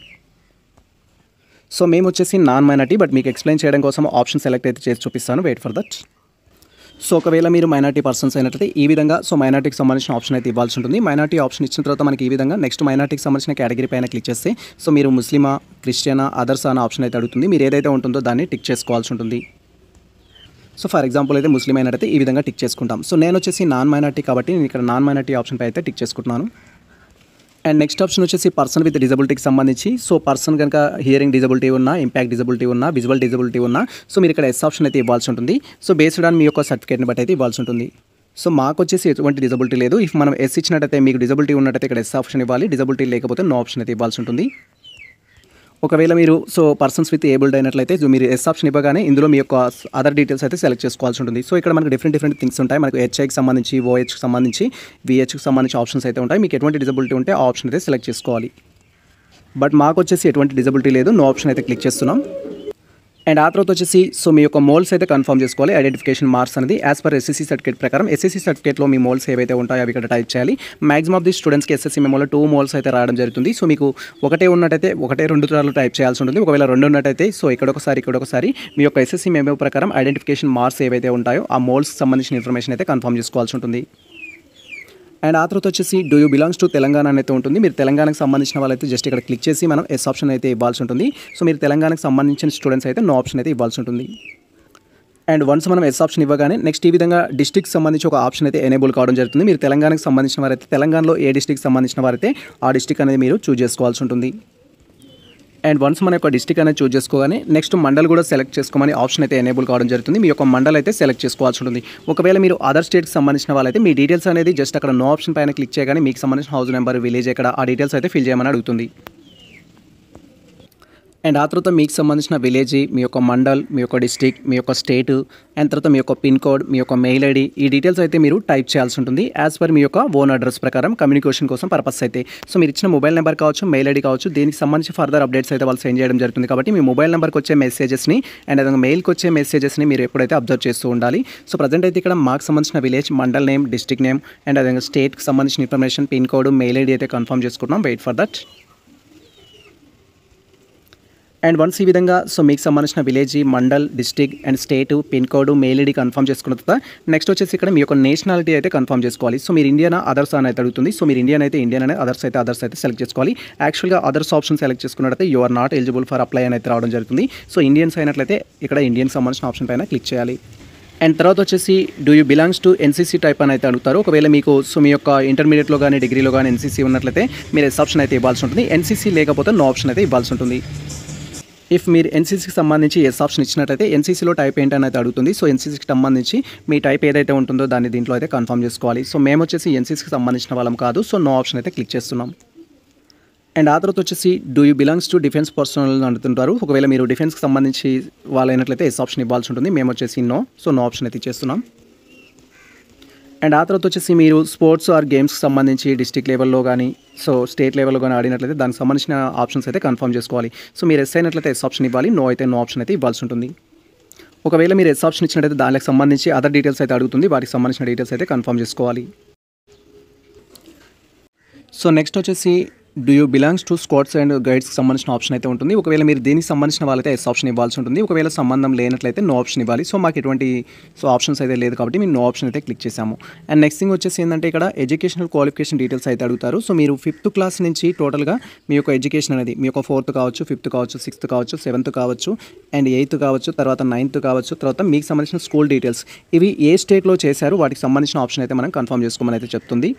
[SPEAKER 1] సో మేము వచ్చేసి నాన్ మైనారిటీ, బట్ మీకు ఎక్స్ప్లెయిన్ చేయడం కోసం ఆప్షన్ సెలెక్ట్ అయితే చేసి చూపిస్తాను. Wait for that. సో ఒకవేళ మీరు మైనారిటీ పర్సన్స్ అయినట్లయితే ఈ విధంగా సో మైనారిటీకి సంబంధించిన ఆప్షన్ అయితే ఇవ్వాల్సి ఉంటుంది. మైనారిటీ ఆప్షన్ ఇచ్చిన తర్వాత మనకి ఈ విధంగా నెక్స్ట్ మైనారిటీకి సంబంధించిన కేటగిరీ పైన క్లిక్ చేస్తే సో మీరు ముస్లిమా, క్రిస్టియనా, అదర్స్ అనే ఆప్షన్ అయితే అడుగుతుంది. మీరు ఏదైతే ఉంటుందో దాన్ని టిక్ చేసుకోవాల్సి ఉంటుంది. సో ఫర్ ఎగ్జాంపుల్ అయితే ముస్లిం అయినట్టయితే ఈ విధంగా టిక్ చేసుకుంటాం. సో నేను వచ్చేసి నాన్ మైనారిటీ కాబట్టి నేను ఇక్కడ నాన్ మైనారిటీ ఆప్షన్ పై అయితే టిక్ చేసుకుంటున్నాను. అండ్ నెక్స్ట్ ఆప్షన్ వచ్చేసి పర్సన్ విత్ డిజబిలిటీకి సంబంధించి సో పర్సన్ కనుక హియరింగ్ డిజబిలిటీ ఉన్నా, ఇంపాక్ట్ డిజబిలిటీ ఉన్నా, విజువల్ డిజబిలిటీ ఉన్నా సో మీరు ఇక్కడ ఎస్ ఆప్షన్ అయితే ఇవ్వాల్సి ఉంటుంది. సో బేస్డ్ ఆన్ మీ యొక్క సర్టిఫికేట్ని బట్టి అయితే ఇవ్వాల్సి ఉంటుంది. సో మాకు వచ్చేసి ఎటువంటి డిజబిలిటీ లేదు. ఇఫ్ మనం ఎస్ ఇచ్చినట్టయితే మీకు డిజబిలిటీ ఉన్నట్టయితే ఇక్కడ ఎస్ ఆప్షన్ ఇవ్వాలి, డిజబిలిటీ లేకపోతే నో ఆప్షన్ అయితే ఇవ్వాల్సి ఉంటుంది. ఒకవేళ మీరు సో పర్సన్స్ విత్ ఏబుల్డ్ అయినట్లయితే మీరు ఎస్ ఆప్షన్ ఇవ్వగానే ఇందులో మీ యొక్క అదర్ డీటెయిల్స్ అయితే సెలెక్ట్ చేసుకోవాల్సి ఉంటుంది. సో ఇక్కడ మనకు డిఫరెంట్ డిఫరెంట్ థింగ్స్ ఉంటాయి. మనకు హెచ్ఐకి సంబంధించి, ఓహెచ్కి సంబంధించి, విహెచ్కి సంబంధించి ఆప్షన్స్ అయితే ఉంటాయి. మీకు ఎటువంటి డిజబిలిటీ ఉంటే ఆ ఆప్షన్ అయితే సెలెక్ట్ చేసుకోవాలి. బట్ మాకు వచ్చేసి ఎటువంటి డిజబిలిటీ లేదు, నో ఆప్షన్ అయితే క్లిక్ చేస్తున్నాం. అండ్ ఆ తర్వాత వచ్చేసి సో మీ యొక్క మోల్స్ అయితే కన్ఫర్మ్ చేసుకోవాలి. ఐడెంటిఫికేషన్ మార్క్స్ అనేది యాజ్ పర్ ఎస్ఎస్సి సర్టిఫికేట్ ప్రకారం ఎస్ఎస్సి సర్టిఫికేట్లో మీ మోల్స్ ఏవైతే ఉంటాయో అవి ఇక్కడ టైప్ చేయాలి. మ్యాక్సిమం ఆఫ్ ది స్టూడెంట్స్కి ఎస్ఎస్సి మెమోలో టూ మోల్స్ అయితే రావడం జరుగుతుంది. సో మీకు ఒకటే ఉన్నట్టయితే ఒకటే రెండు సార్లు టైప్ చేయాల్సి ఉంటుంది. ఒకవేళ రెండు ఉన్నట్టయితే సో ఇక్కడ ఒకసారి ఇక్కడ ఒకసారి మీ యొక్క ఎస్ఎస్సి మెమో ప్రకారం ఐడెంటిఫికేషన్ మార్క్స్ ఏవైతే ఉంటాయో ఆ మోల్స్కి సంబంధించిన ఇన్ఫర్మేషన్ అయితే కన్ఫర్మ్ చేసుకోవాల్సి ఉంటుంది. అండ్ ఆ తర్వాత వచ్చేసి do you belongs to Telangana అయితే ఉంటుంది. మీరు తెలంగాణకు సంబంధించిన వాళ్ళైతే జస్ట్ ఇక్కడ క్లిక్ చేసి మనం ఎస్ ఆప్షన్ అయితే ఇవ్వాల్సి ఉంటుంది. సో మీరు తెలంగాణకు సంబంధించిన స్టూడెంట్స్ అయితే నో ఆప్షన్ అయితే ఇవ్వాల్సి ఉంటుంది. అండ్ వన్స్ మనం ఎస్ ఆప్షన్ ఇవ్వగానే నెక్స్ట్ ఈ విధంగా డిస్ట్రిక్ట్ సంబంధించి ఒక ఆప్షన్ అయితే ఎనేబుల్ కావడం జరుగుతుంది. మీరు తెలంగాణకు సంబంధించిన వారైతే తెలంగాణలో ఏ డిస్ట్రిక్ట్ సంబంధించిన వారైతే ఆ డిస్ట్రిక్ట్ అనేది మీరు చూస్ చేసుకోవాల్సి ఉంటుంది. అండ్ వన్స్ మన యొక్క డిస్ట్రిక్ట్ అనేది చూస్ చేసుకోగానే నెక్స్ట్ మండల్ కూడా సెలెక్ట్ చేసుకోమని ఆప్షన్ అయితే ఎనేబుల్ కావడం జరుగుతుంది. మీ యొక్క మండల్ అయితే సెలెక్ట్ చేసుకోవాల్సి ఉంటుంది. ఒకవేళ మీరు అదర్ స్టేట్కి సంబంధించిన వాళ్ళైతే మీ డీటెయిల్స్ అనేది జస్ట్ అక్కడ నో ఆప్షన్ పైన క్లిక్ చేయగానే మీకు సంబంధించిన హౌస్ నెంబర్, విలేజ్ ఎక్కడ ఆ డీటెయిల్స్ అయితే ఫిల్ చేయమని అడుగుతుంది. అండ్ ఆ తర్వాత మీకు సంబంధించిన విలేజ్, మీ యొక్క మండల్, మీ యొక్క డిస్ట్రిక్ట్, మీ యొక్క స్టేట్ అండ్ తర్వాత మీ యొక్క పిన్ కోడ్, మీ యొక్క మెయిల్ ఐడి ఈ డీటెయిల్స్ అయితే మీరు టైప్ చేయాల్సి ఉంటుంది యాజ్ పర్ మీ యొక్క ఓన్ అడ్రస్ ప్రకారం కమ్యూనికేషన్ కోసం పర్పస్ అయితే. సో మీరు ఇచ్చిన మొబైల్ నెంబర్ కావచ్చు, మెయిల్ ఐడి కావచ్చు, దీనికి సంబంధించి ఫర్దర్ అప్డేట్స్ అయితే వాళ్ళు సెండ్ చేయడం జరుగుతుంది. కాబట్టి మీ మొబైల్ నెంబర్కి వచ్చే మెసేజెస్ని అండ్ అదే మెయిల్కి వచ్చే మెసేజెస్ని మీరు ఎప్పుడైతే అబ్జర్వ్ చేస్తూ ఉండాలి. సో ప్రజెంట్ అయితే ఇక్కడ మాకు సంబంధించిన village, mandal name, district name and అదే స్టేట్కి సంబంధించిన information, pin code, mail ID అయితే కన్ఫర్మ్ చేసుకుంటున్నాం. Wait for that. And once ఈ విధంగా సో మీకు సంబంధించిన village, mandal, district and state, pin code, mail ID confirm చేసుకున్న తర్వాత నెక్స్ట్ వచ్చేసి ఇక్కడ మీ యొక్క నేషనాలిటీ అయితే కన్ఫర్మ్ చేసుకోవాలి. సో మీరు ఇండియన్ అదర్స్ అని అయితే అడుగుతుంది. సో మీరు ఇండియన్ అయితే ఇండియన్ అనేది, అదర్స్ అయితే అదర్స్ అయితే సెలెక్ట్ చేసుకోవాలి. యాక్చువల్గా అదర్స్ ఆప్షన్ సెలెక్ట్ చేసుకున్నట్లయితే you are not eligible for apply అని అయితే రావడం జరుగుతుంది. సో ఇండియన్స్ అయినట్లయితే ఇక్కడ ఇండియన్కి సంబంధించిన ఆప్షన్ పైన క్లిక్ చేయాలి. అండ్ తర్వాత వచ్చేసి do you belongs to NCC type అని అయితే అడుగుతారు. ఒకవేళ మీకు సో మీ యొక్క ఇంటర్మీడియట్లో కానీ డిగ్రీలో కానీ ఎన్సీసీ ఉన్నట్లయితే మీరు ఎస్ ఆప్షన్ అయితే ఇవ్వాల్సి ఉంటుంది. ఎన్సీసీ లేకపోతే నో ఆప్షన్ అయితే ఇవ్వాల్సి ఉంటుంది. ఇఫ్ మీరు ఎన్సీసీకి సంబంధించి ఎస్ ఆప్షన్ ఇచ్చినట్టయితే ఎన్సీసీలో టైప్ ఏంటని అయితే అడుగుతుంది. సో ఎన్సీసీకి సంబంధించి మీ టైప్ ఏదైతే ఉంటుందో దాన్ని దీంట్లో అయితే కన్ఫర్మ్ చేసుకోవాలి. సో మేము వచ్చేసి ఎన్సీసీకి సంబంధించిన వాళ్ళం కాదు. సో నో ఆప్షన్ అయితే క్లిక్ చేస్తున్నాం. అండ్ ఆ తర్వాత వచ్చేసి do you belongs to defence personnel అని అడుగుతుంటారు. ఒకవేళ మీరు డిఫెన్స్కి సంబంధించి వాళ్ళు అయినట్లయితే ఎస్ ఆప్షన్ ఇవ్వాల్సి ఉంటుంది. మేము వచ్చేసి నో. సో నో ఆప్షన్ అయితే ఇచ్చేస్తున్నాం. అండ్ ఆ తర్వాత వచ్చేసి మీరు స్పోర్ట్స్ ఆర్ గేమ్స్కి సంబంధించి డిస్ట్రిక్ట్ లెవెల్లో కానీ సో స్టేట్ లెవెల్లో కానీ ఆడినట్లయితే దానికి సంబంధించిన ఆప్షన్స్ అయితే కన్ఫర్మ్ చేసుకోవాలి. సో మీరు ఎస్ అయినట్లయితే ఎస్ ఆప్షన్ ఇవ్వాలి, నో అయితే నో ఆప్షన్ అయితే ఇవ్వాల్సి ఉంటుంది. ఒకవేళ మీరు ఎస్ ఆప్షన్ ఇచ్చినట్టయితే దానికి సంబంధించి అదర్ డీటెయిల్స్ అయితే అడుగుతుంది, వాటికి సంబంధించిన డీటెయిల్స్ అయితే కన్ఫర్మ్ చేసుకోవాలి. సో నెక్స్ట్ వచ్చేసి do you belongs to squads and గైడ్స్కి సంబంధించిన ఆప్షన్ అయితే ఉంటుంది. ఒకవేళ మీరు దీనికి సంబంధించిన వాళ్ళైతే ఎస్ ఆప్షన్ ఇవ్వాల్సి ఉంటుంది. ఒకవేళ సంబంధం లేనట్లయితే నో ఆప్షన్ ఇవ్వాలి. సో మాకు ఎటువంటి సో ఆప్షన్స్ అయితే లేదు కాబట్టి మేము నో ఆప్షన్ అయితే క్లిక్ చేసాము. అండ్ నెక్స్ట్ థింగ్ వచ్చేసి ఏంటంటే ఇక్కడ ఎడ్యుకేషనల్ క్వాలిఫికేషన్ డీటెయిల్స్ అయితే అడుగుతారు. సో మీరు ఫిఫ్త్ క్లాస్ నుంచి టోటల్గా మీ యొక్క ఎడ్యుకేషన్ అనేది మీ యొక్క ఫోర్త్ కావచ్చు, ఫిఫ్త్ కావచ్చు, సిక్స్త్ కావచ్చు, సెవెంత్ కావచ్చు, అండ్ ఎయిత్ కావచ్చు, తర్వాత నైన్త్ కావచ్చు, తర్వాత మీకు సంబంధించిన స్కూల్ డీటెయిల్స్ ఇవి ఏ స్టేట్లో చేశారు వాటికి సంబంధించిన ఆప్షన్ అయితే మనం కన్ఫర్మ్ చేసుకోమని అయితే చెప్తుంది.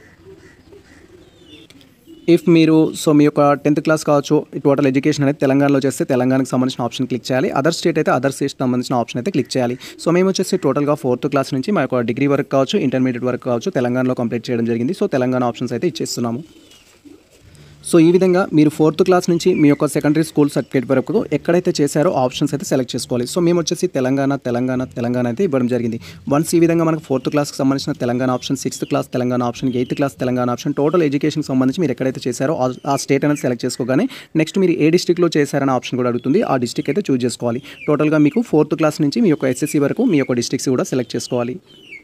[SPEAKER 1] ఇఫ్ మీరు సో మీ యొక్క టెన్త్ క్లాస్ కావచ్చు, టోటల్ ఎడ్యుకేషన్ అనేది తెలంగాణలో చేస్తే తెలంగాణకు సంబంధించిన ఆప్షన్ క్లిక్ చేయాలి. అదర్ స్టేట్ అయితే అదర్ స్టేట్ సంబంధించిన ఆప్షన్ అయితే క్లిక్ చేయాలి. సో మేము వచ్చేసి టోటల్గా ఫోర్త్ క్లాస్ నుంచి మా యొక్క డిగ్రీ వరకు కావచ్చు, ఇంటర్మీడియట్ వరకు కావచ్చు తెలంగాణలో కంప్లీట్ చేయడం జరిగింది. సో తెలంగాణ ఆప్షన్స్ అయితే ఇచ్చేస్తున్నాము. సో ఈ విధంగా మీరు ఫోర్త్ క్లాస్ నుంచి మీ యొక్క సెకండరీ స్కూల్ సర్టిఫికేట్ వరకు ఎక్కడైతే చేశారో ఆప్షన్స్ అయితే సెలెక్ట్ చేసుకోవాలి. సో మేము వచ్చేసి తెలంగాణ తెలంగాణ తెలంగాణ అయితే ఇవ్వడం జరిగింది. వన్స్ ఈ విధంగా మనకు ఫోర్త్ క్లాస్కి సంబంధించిన Telangana option, sixth class Telangana option, eighth class Telangana option, total ఎడ్యుకేషన్కి సంబంధించి మీరు ఎక్కడైతే చేశారో ఆ స్టేట్ అనేది సెలెక్ట్ చేసుకోగానే నెక్స్ట్ మీరు ఏ డిస్ట్రిక్ట్లో చేశారనే ఆప్షన్ కూడా అడుగుతుంది. ఆ డిస్ట్రిక్ట్ అయితే చూస్ చేసుకోవాలి. టోటల్గా మీకు ఫోర్త్ క్లాస్ నుంచి మీ యొక్క ఎస్ఎస్సీ వరకు మీ యొక్క డిస్ట్రిక్ట్స్ కూడా సెలెక్ట్ చేసుకోవాలి.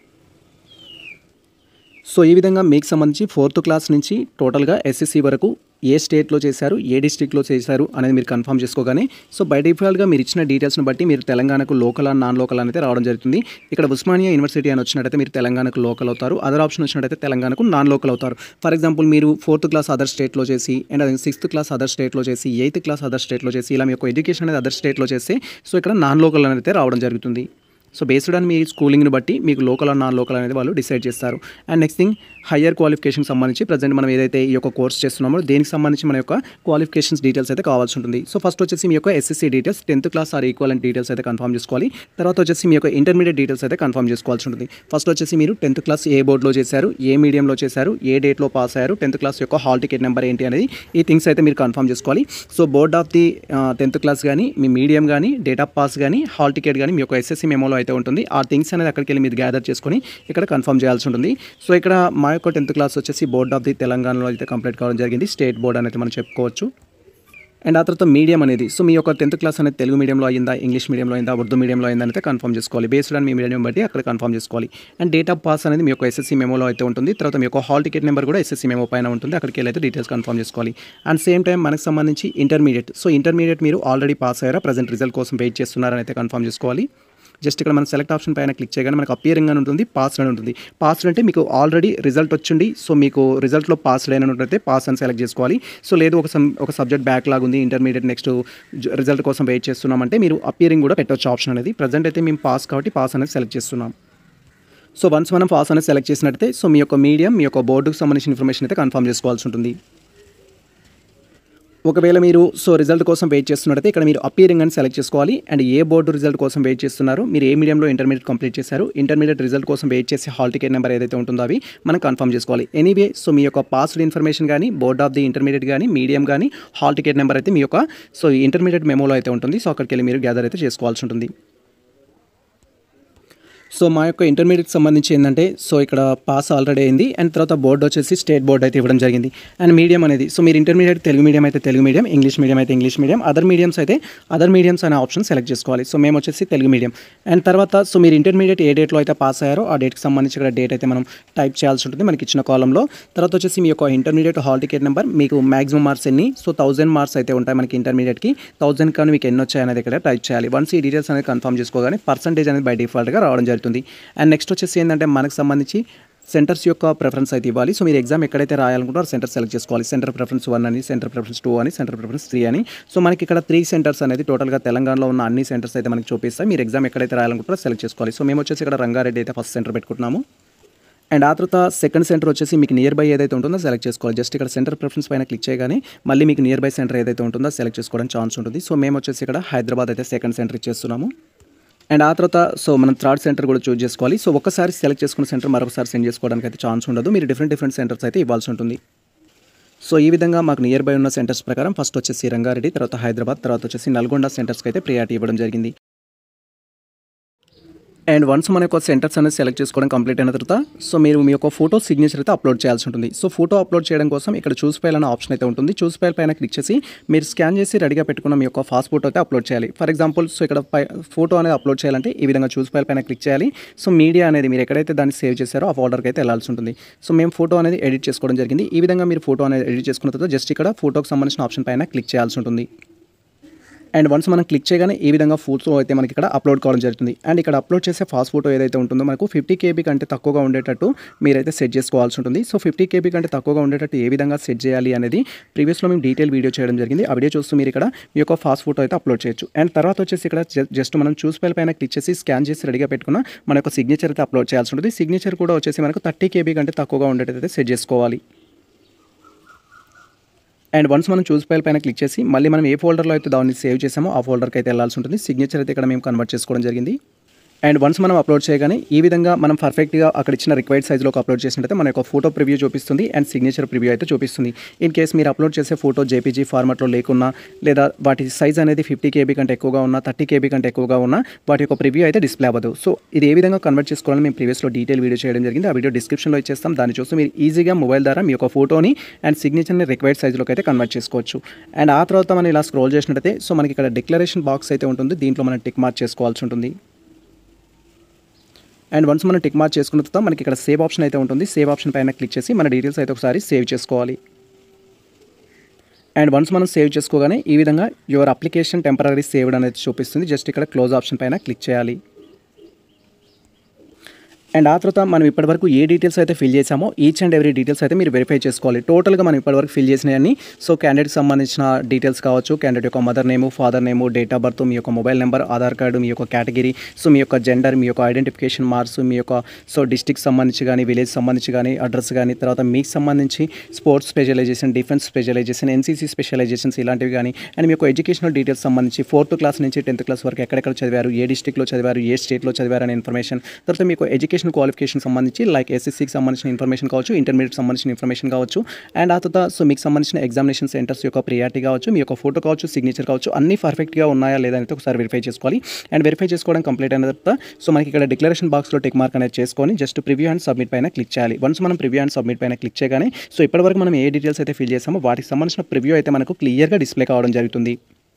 [SPEAKER 1] సో ఈ విధంగా మీకు సంబంధించి ఫోర్త్ క్లాస్ నుంచి టోటల్గా ఎస్ఎస్సీ వరకు ఏ స్టేట్లో చేశారు, ఏ డిస్ట్రిక్ట్లో చేశారు అనేది మీరు కన్ఫర్మ్ చేసుకోగానే సో బై డిఫాల్ట్గా మీరు ఇచ్చిన డీటెయిల్స్ని బట్టి మీరు తెలంగాణకు లోకల్ అండ్ నాన్ లోకల్ అనేది రావడం జరుగుతుంది. ఇక్కడ ఉస్మానియా యూనివర్సిటీ అని వచ్చినట్టయితే మీరు తెలంగాణకు లోకల్ అవుతారు. అదర్ ఆప్షన్ వచ్చినట్టయితే తెలంగాణకు నాన్ లోకల్ అవుతారు. ఫర్ ఎగ్జాంపుల్ మీరు ఫోర్త్ క్లాస్ అదర్ స్టేట్లో చేసి అండ్ అది సిక్స్త్ క్లాస్ అదర్ స్టేట్లో చేసి, ఎయిత్ క్లాస్ అదర్ స్టేట్లో చేసి ఇలా మీ యొక్క ఎడ్యుకేషన్ అనేది అదర్ స్టేట్లో చేస్తే సో ఇక్కడ నాన్ లోకల్ అనేది రావడం జరుగుతుంది. సో బేస్డ్ ఆన్ మీ స్కూలింగ్ని బట్టి మీకు లోకల్ అండ్ నాన్ లోకల్ అనేది వాళ్ళు డిసైడ్ చేస్తారు. అండ్ నెక్స్ట్ థింగ్ హయ్యర్ క్వాలిఫికేషన్కి సంబంధించి ప్రజెంట్ మనం ఏదైతే ఈ యొక్క కోర్స్ చేస్తున్నామో దేనికి సంబంధించి మన యొక్క క్వాలిఫికేషన్స్ డీటెయిల్స్ అయితే కావాల్సి ఉంటుంది. సో ఫస్ట్ వచ్చేసి మీ యొక్క SSC details, tenth class or equivalent details అయితే కన్ఫర్మ్ చేసుకోవాలి. తర్వాత వచ్చేసి మీ యొక్క ఇంటర్మీడియట్ డీటెయిల్స్ అయితే కన్ఫర్మ్ చేసుకోవాల్సి ఉంటుంది. ఫస్ట్ వచ్చేసి మీరు టెన్త్ క్లాస్ ఏ బోర్డులో చేశారు, ఏ మీడియంలో చేశారు, ఏ డేట్లో పాస్ అయ్యారు, టెన్త్ క్లాస్ యొక్క హాల్ టికెట్ నెంబర్ ఏంటి అనేది ఈ థింగ్స్ అయితే మీరు కన్ఫర్మ్ చేసుకోవాలి. So board of the tenth class కానీ, మీ మీడియం కానీ, డేట్ ఆఫ్ పాస్ కానీ, హాల్ టికెట్ కానీ మీ యొక్క ఎస్ఎస్సీ మెమోలో అయితే ఉంటుంది. ఆ థింగ్స్ అనేది అక్కడికి వెళ్ళి మీరు గ్యాదర్ చేసుకొని ఇక్కడ కన్ఫర్మ్ చేయాల్సి ఉంటుంది. సో ఇక్కడ మా యొక్క టెన్త్ క్లాస్ వచ్చేసి బోర్డ్ ఆఫ్ ది తెలంగాణలో అయితే కంప్లీట్ కావడం జరిగింది. స్టేట్ బోర్డ్ అనేది మనం చెప్పుకోవచ్చు. అండ్ ఆ తర్వాత మీడియం అనేది సో మీ యొక్క టెన్త్ క్లాస్ అనేది తెలుగు మీడియంలో అయిందా, ఇంగ్లీష్ మీడియంలో అయిందా, ఉర్దూ మీడియంలో అయిందా అయితే కన్ఫర్మ్ చేసుకోవాలి. బేస్డ్ ఆన్ మీ మీడియం బట్టి అక్కడ కన్ఫర్మ్ చేసుకోవాలి. అండ్ డేట్ ఆఫ్ పాస్ అనేది మీ యొక్క ఎస్ఎస్సీ మెమోలో అయితే ఉంటుంది. తర్వాత మీ యొక్క హాల్ టికెట్ నెంబర్ కూడా ఎస్ఎస్సీ మెమో పైన ఉంటుంది. అక్కడికి వెళ్ళి అయితే డీటెయిల్స్ కన్ఫర్మ్ చేసుకోవాలి. అండ్ సేమ్ టైం మనకు సంబంధించి ఇంటర్మీడియట్ సో ఇంటర్మీడియట్ మీరు ఆల్రెడీ పాస్ అయ్యారా, ప్రజెంట్ రిజల్ట్ కోసం వెయిట్ చేస్తున్నారని అయితే కన్ఫర్మ్ చేసుకోవాలి. జస్ట్ ఇక్కడ మనం సెలెక్ట్ ఆప్షన్ పైన క్లిక్ చేయగానే మనకు అపియరింగ్ అని ఉంటుంది, పాస్డ్ అని ఉంటుంది. పాస్డ్ అంటే మీకు ఆల్రెడీ రిజల్ట్ వచ్చింది, సో మీకు రిజల్ట్లో పాస్డ్ అయిన ఉంటే పాస్ అని సెలెక్ట్ చేసుకోవాలి. సో లేదు ఒక ఒక సబ్జెక్ట్ బ్యాక్ లాగా ఉంది, ఇంటర్మీడియట్ నెక్స్ట్ రిజల్ట్ కోసం వెయిట్ చేస్తున్నామంటే మీరు అపియరింగ్ కూడా పెట్టవచ్చు ఆప్షన్ అనేది. ప్రజెంట్ అయితే మేము పాస్ కాబట్టి పాస్ అనేది సెలెక్ట్ చేస్తున్నాం. సో వన్స్ మనం పాస్ అనేది సెలెక్ట్ చేసినట్టయితే సో మీ యొక్క మీడియం, మీ యొక్క బోర్డుకు సంబంధించిన ఇన్ఫర్మేషన్ అయితే కన్ఫర్మ్ చేసుకోవాల్సి ఉంటుంది. ఒకవేళ మీరు సో రిజల్ట్ కోసం వెయిట్ చేస్తున్నట్టయితే ఇక్కడ మీరు అపియరింగ్ అని సెలెక్ట్ చేసుకోవాలి. అండ్ ఏ బోర్డు రిజల్ట్ కోసం వెయిట్ చేస్తున్నారు, మీరు ఏ మీడియంలో ఇంటర్మీడియట్ కంప్లీట్ చేశారు, ఇంటర్మీడియట్ రిజల్ట్ కోసం వెయిట్ చేసి హాల్ టికెట్ నెంబర్ ఏదైతే ఉంటుందో అవి మనం కన్ఫర్మ్ చేసుకోవాలి. ఎనీవే సో మీ యొక్క పాస్డ్ ఇన్ఫర్మేషన్ కానీ, బోర్డ్ ఆఫ్ ది ఇంటర్మీడియట్ కానీ, మీడియం కానీ, హాల్ టికెట్ నెంబర్ అయితే మీ యొక్క సో ఇంటర్మీడియట్ మెమోలో అయితే ఉంటుంది. సో అక్కడికి వెళ్ళి మీరు గ్యాదర్ అయితే చేసుకోవాల్సి ఉంటుంది. సో మా యొక్క ఇంటర్మీడియట్ సంబంధించి ఏంటంటే సో ఇక్కడ పాస్ ఆల్రెడీ అయింది. అండ్ తర్వాత బోర్డు వచ్చేసి స్టేట్ బోర్డు అయితే ఇవ్వడం జరిగింది. అండ్ మీడియం అనేది సో మీరు ఇంటర్మీడియట్ తెలుగు మీడియం అయితే తెలుగు మీడియం, ఇంగ్లీష్ మీడియం అయితే ఇంగ్లీష్ మీడియం, అదర్ మీడియంస్ అయితే అదర్ మీడియంస్ అనే ఆప్షన్ సెలెక్ట్ చేసుకోవాలి. సో మేము వచ్చేసి తెలుగు మీడియం. అండ్ తర్వాత సో మీరు ఇంటర్మీడియట్ ఏ డేట్లో అయితే పాస్ అయ్యారో ఆ డేట్కి సంబంధించి ఇక్కడ డేట్ అయితే మనం టైప్ చేయాల్సి ఉంటుంది మనకి ఇచ్చిన కాలంలో. తర్వాత వచ్చేసి మీ యొక్క ఇంటర్మీడియట్ హాల్ టికెట్ నెంబర్, మీకు మాక్సిమం మార్క్స్ ఎన్ని సో థౌసండ్ మార్క్స్ అయితే ఉంటాయి మనకి ఇంటర్మీడియట్కి. థౌసండ్ కానీ మీకు ఎన్ని వచ్చాయి అనేది ఇక్కడ టైప్ చేయాలి. వన్స్ ఈ డీటెయిల్స్ అనేది కన్ఫర్మ్ చేసుకోగానే పర్సంటేజ్ అనేది బై డిఫాల్ట్గా రావడం జరుగుతుంది. అండ్ నెక్స్ట్ వచ్చేసి ఏంటంటే మనకు సంబంధించి సెంటర్స్ యొక్క ప్రిఫరెన్స్ అయితే ఇవ్వాలి. సో మీరు ఎగ్జామ్ ఎక్కడైతే రాయాలనుకుంటారో సెంటర్ సెలెక్ట్ చేసుకోవాలి. సెంటర్ ప్రిఫరెన్స్ వన్ అని, సెంటర్ ప్రిఫరెన్స్ టూ అని, సెంటర్ ప్రిఫరెన్స్ త్రీ అని. సో మనకి ఇక్కడ త్రీ సెంటర్స్ అనేది టోటల్గా తెలంగాణలో ఉన్న అన్ని సెంటర్స్ అయితే మనకి చూపిస్తాయి. మీరు ఎగ్జామ్ ఎక్కడైతే రాయాలనుకుంటారో సెలెక్ట్ చేసుకోవాలి. సో మేము వచ్చేసి ఇక్కడ రంగారెడ్డి అయితే ఫస్ట్ సెంటర్ పెట్టుకుంటున్నాము. అండ్ ఆ తర్వాత సెకండ్ సెంటర్ వచ్చేసి మీకు నియర్ బై ఏదైతే ఉంటుందో సెలెక్ట్ చేసుకోవాలి. జస్ట్ ఇక్కడ సెంటర్ ప్రిఫరెన్స్ పైన క్లిక్ చేయగానే మళ్ళీ మీకు నియర్ బై సెంటర్ ఏదైతే ఉంటుందో సెలెక్ట్ చేసుకోవడానికి ఛాన్స్ ఉంటుంది. సో మేము వచ్చేసి ఇక్కడ హైదరాబాద్ అయితే సెకండ్ సెంటర్ ఇచ్చేస్తున్నాము. అండ్ ఆ తర్వాత సో మనం థర్డ్ సెంటర్ కూడా చూస్ చేసుకోవాలి. సో ఒకసారి సెలెక్ట్ చేసుకున్న సెంటర్ మరొకసారి సెండ్ చేసుకోవడానికి అయితే ఛాన్స్ ఉండదు. మీరు డిఫరెంట్ డిఫరెంట్ సెంటర్స్ అయితే ఇవ్వాల్సి ఉంటుంది. సో ఈ విధంగా మాకు నియర్ బై ఉన్న సెంటర్స్ ప్రకారం ఫస్ట్ వచ్చేసి రంగారెడ్డి, తర్వాత హైదరాబాద్, తర్వాత వచ్చేసి నల్గొండ సెంటర్స్కి అయితే ప్రియారిటీ ఇవ్వడం జరిగింది. అండ్ వన్స్ మన యొక్క సెంటర్స్ అనేది సెలెక్ట్ చేసుకోవడం కంప్లీట్ అయిన తర్వాత సో మీరు మీ యొక్క ఫోటో సిగ్నేచర్ అయితే అప్లోడ్ చేయాల్సి ఉంటుంది. సో ఫోటో అప్లోడ్ చేయడం కోసం ఇక్కడ చూస్ ఫైల్ అనే ఆప్షన్ అయితే ఉంటుంది. చూస్ ఫైల్ పైన క్లిక్ చేసి మీరు స్కాన్ చేసి రెడీగా పెట్టుకున్న మీ యొక్క ఫాస్ట్ ఫోటో అయితే అప్లోడ్ చేయాలి. ఫర్ ఎగ్జాంపుల్ సో ఇక్కడ ఫోటో అనేది అప్లోడ్ చేయాలంటే ఈ విధంగా చూస్ ఫైల్ పైన క్లిక్ చేయాలి. సో మీడియా అనేది మీరు ఎక్కడైతే దాన్ని సేవ్ చేశారో ఆ ఫోల్డర్కి అయితే వెళ్ళాల్సి ఉంటుంది. సో మేము ఫోటో అనేది ఎడిట్ చేసుకోవడం జరిగింది. ఈ విధంగా మీరు ఫోటో అనేది ఎడిట్ చేసుకున్న తర్వాత జస్ట్ ఇక్కడ ఫోటోకి సంబంధించిన ఆప్షన్ పైన క్లిక్ చేయాల్సి ఉంటుంది. అండ్ వన్స్ మనం క్లిక్ చేయగానే ఈ విధంగా ఫోటో అయితే మనకి ఇక్కడ అప్లోడ్ కావడం జరుగుతుంది. అండ్ ఇక్కడ అప్లోడ్ చేసే ఫాస్ట్ ఫోటో ఏదైతే ఉంటుందో మనకు ఫిఫ్టీ కేబీ కంటే తక్కువగా ఉండేటట్టు మీరైతే సెట్ చేసుకోవాల్సి ఉంటుంది. సో ఫిఫ్టీ కేబీ కంటే తక్కువగా ఉండేటట్టు ఏ విధంగా సెట్ చేయాలి అనేది ప్రీవియస్లో మేము డీటెయిల్ వీడియో చేయడం జరిగింది. ఆ వీడియో చూస్తూ మీరు ఇక్కడ మీ యొక్క ఫాస్ట్ ఫోటో అయితే అప్లోడ్ చేయొచ్చు. అండ్ తర్వాత వచ్చేసి ఇక్కడ జస్ట్ మనం చూస్ ఫైల్ పైన క్లిక్ చేసి స్కాన్ చేసి రెడీగా పెట్టుకున్న మన యొక్క సిగ్నేచర్ అయితే అప్లోడ్ చేయాల్సి ఉంటుంది. సిగ్నేచర్ కూడా వచ్చేసి మనకు థర్టీ కేబీ కంటే తక్కువగా ఉండేటైతే సెట్ చేసుకోవాలి. అండ్ వన్స్ మనం చూస్ ఫైల్ పైన క్లిక్ చేసి మళ్ళీ మనం ఏ ఫోల్డర్లో అయితే దాన్ని సేవ్ చేసామో ఆ ఫోల్డర్కి అయితే వెళ్ళాల్సి ఉంటుంది. సిగ్నేచర్ అయితే ఇక్కడ మేము కన్వర్ట్ చేసుకోవడం జరిగింది. అండ్ వన్స్ మనం అప్లోడ్ చేయగానే ఈ విధంగా మనం పర్ఫెక్ట్గా అక్కడ ఇచ్చిన రిక్వైర్డ్ సైజ్లోకి అప్లోడ్ చేసినట్లయితే మన యొక్క ఫోటో ప్రివ్యూ చూపిస్తుంది అండ్ సిగ్నేచర్ ప్రివ్యూ అయితే చూపిస్తుంది. ఇన్ కేస్ మీరు అప్లోడ్ చేసే ఫోటో జేపీజీ ఫార్మాట్లో లేకున్నా లేదా వాటి సైజ్ అనేది ఫిఫ్టీ కేబీ కంటే ఎక్కువగా ఉన్నా థర్టీ కేబీ కంటే ఎక్కువగా ఉన్నా వాటి యొక్క ప్రివ్యూ అయితే డిస్ప్లే అవ్వదు. సో ఇది ఏ విధంగా కన్వర్ట్ చేసుకోవాలని మేము ప్రీవియస్లో డీటెయిల్ వీడియో చేయడం జరిగింది. ఆ వీడియో డిస్క్రిప్షన్లో ఇచ్చేస్తాం. దాన్ని చూస్తే మీరు ఈజీగా మొబైల్ ద్వారా మీ యొక్క ఫోటోని అండ్ సిగ్నేచర్ని రిక్వైర్డ్ సైజ్లోకి అయితే కన్వర్ట్ చేసుకోవచ్చు. అండ్ ఆ తర్వాత మనం ఇలా స్క్రోల్ చేసినట్టయితే సో మనకి ఇక్కడ డిక్లరేషన్ బాక్స్ అయితే ఉంటుంది. దీంట్లో మనం టిక్ మార్క్ చేసుకోవాల్సి ఉంటుంది. అండ్ వన్స్ మనం టిక్ మార్క్ చేసుకున్న తర్వాత మనకి ఇక్కడ సేవ్ ఆప్షన్ అయితే ఉంటుంది. సేవ్ ఆప్షన్ పైన క్లిక్ చేసి మన డీటెయిల్స్ అయితే ఒకసారి సేవ్ చేసుకోవాలి. అండ్ వన్స్ మనం సేవ్ చేసుకోగానే ఈ విధంగా యువర్ అప్లికేషన్ టెంపరరీ సేవ్డ్ అనేది చూపిస్తుంది. జస్ట్ ఇక్కడ క్లోజ్ ఆప్షన్ పైన క్లిక్ చేయాలి. అండ్ ఆ తర్వాత మనం ఇప్పటివరకు ఏ డీటెయిల్స్ అయితే ఫిల్ చేసామో ఈచ్ అండ్ ఎవ్రీ డీటెయిల్స్ అయితే మీరు వెరిఫై చేసుకోవాలి. టోటల్గా మనం ఇప్పటివరకు ఫిల్ చేసినవన్నీ సో క్యాండిడేట్కి సంబంధించిన డీటెయిల్స్ కావచ్చు, క్యాండిడేట్ యొక్క mother name, father name, date of birth, మీ యొక్క మొబైల్ నెంబర్, ఆధార్ కార్డు, మీ యొక్క కేటగిరీ, సో మీ యొక్క జెండర్, మీ యొక్క ఐడెంటిఫికేషన్ మార్క్స్, మీ యొక్క సో డిస్ట్రిక్ట్ సంబంధించి కానీ విలేజ్ సంబంధించి కానీ అడ్రస్ కానీ, తర్వాత మీకు సంబంధించి sports specialisation, defence specialisation, NCC specialisations ఇలాంటివి కానీ, అండ్ మీ యొక్క ఎడ్యుకేషనల్ డీటెయిల్స్ సంబంధించి ఫోర్త్ క్లాస్ నుంచి టెన్త్ క్లాస్ వరకు ఎక్కడెక్కడ చదివారు, ఏ డిస్ట్రిక్ట్లో చదివారు, ఏ స్టేట్లో చదివారు అనే ఇన్ఫర్మేషన్, తర్వాత మీకు ఎడ్యుకేషన్ క్వాలిఫికేషన్ సంబంధించి లైక్ ఎస్ఎస్సికి సంబంధించిన ఇన్ఫర్మేషన్ కావచ్చు, ఇంటర్మీడియట్ సంబంధించిన ఇన్ఫర్మేషన్ కావచ్చు, అండ్ ఆ తర్వాత సో మీకు సంబంధించిన ఎగ్జామినేషన్ సెంటర్స్ యొక్క ప్రియారిటీ కావచ్చు, మీ యొక్క ఫోటో కావచ్చు, సిగ్నేచర్ కావచ్చు, అన్ని పర్ఫెక్ట్గా ఉన్నాయా లేదా అనేది ఒకసారి వెరిఫై చేసుకోవాలి. అండ్ వెరిఫై చేసుకోవడం కంప్లీట్ అయిన తర్వాత సో మనకి ఇక్కడ డిక్లరేషన్ బాక్స్లో టిక్ మార్క్ అనేది చేసుకొని జస్ట్ ప్రివ్యూ అండ్ సబ్మిట్ పైన క్లిక్ చేయాలి. వన్స్ మనం ప్రివ్యూ అండ్ సబ్మిట్ పైన క్లిక్ చేయగానే సో ఇప్పటివరకు మనం ఏ డీటెయిల్స్ అయితే ఫిల్ చేసామో వాటికి సంబంధించిన ప్రివ్యూ అయితే మనకు క్లియర్గా డిస్ప్లే కావడం జరుగుతుంది.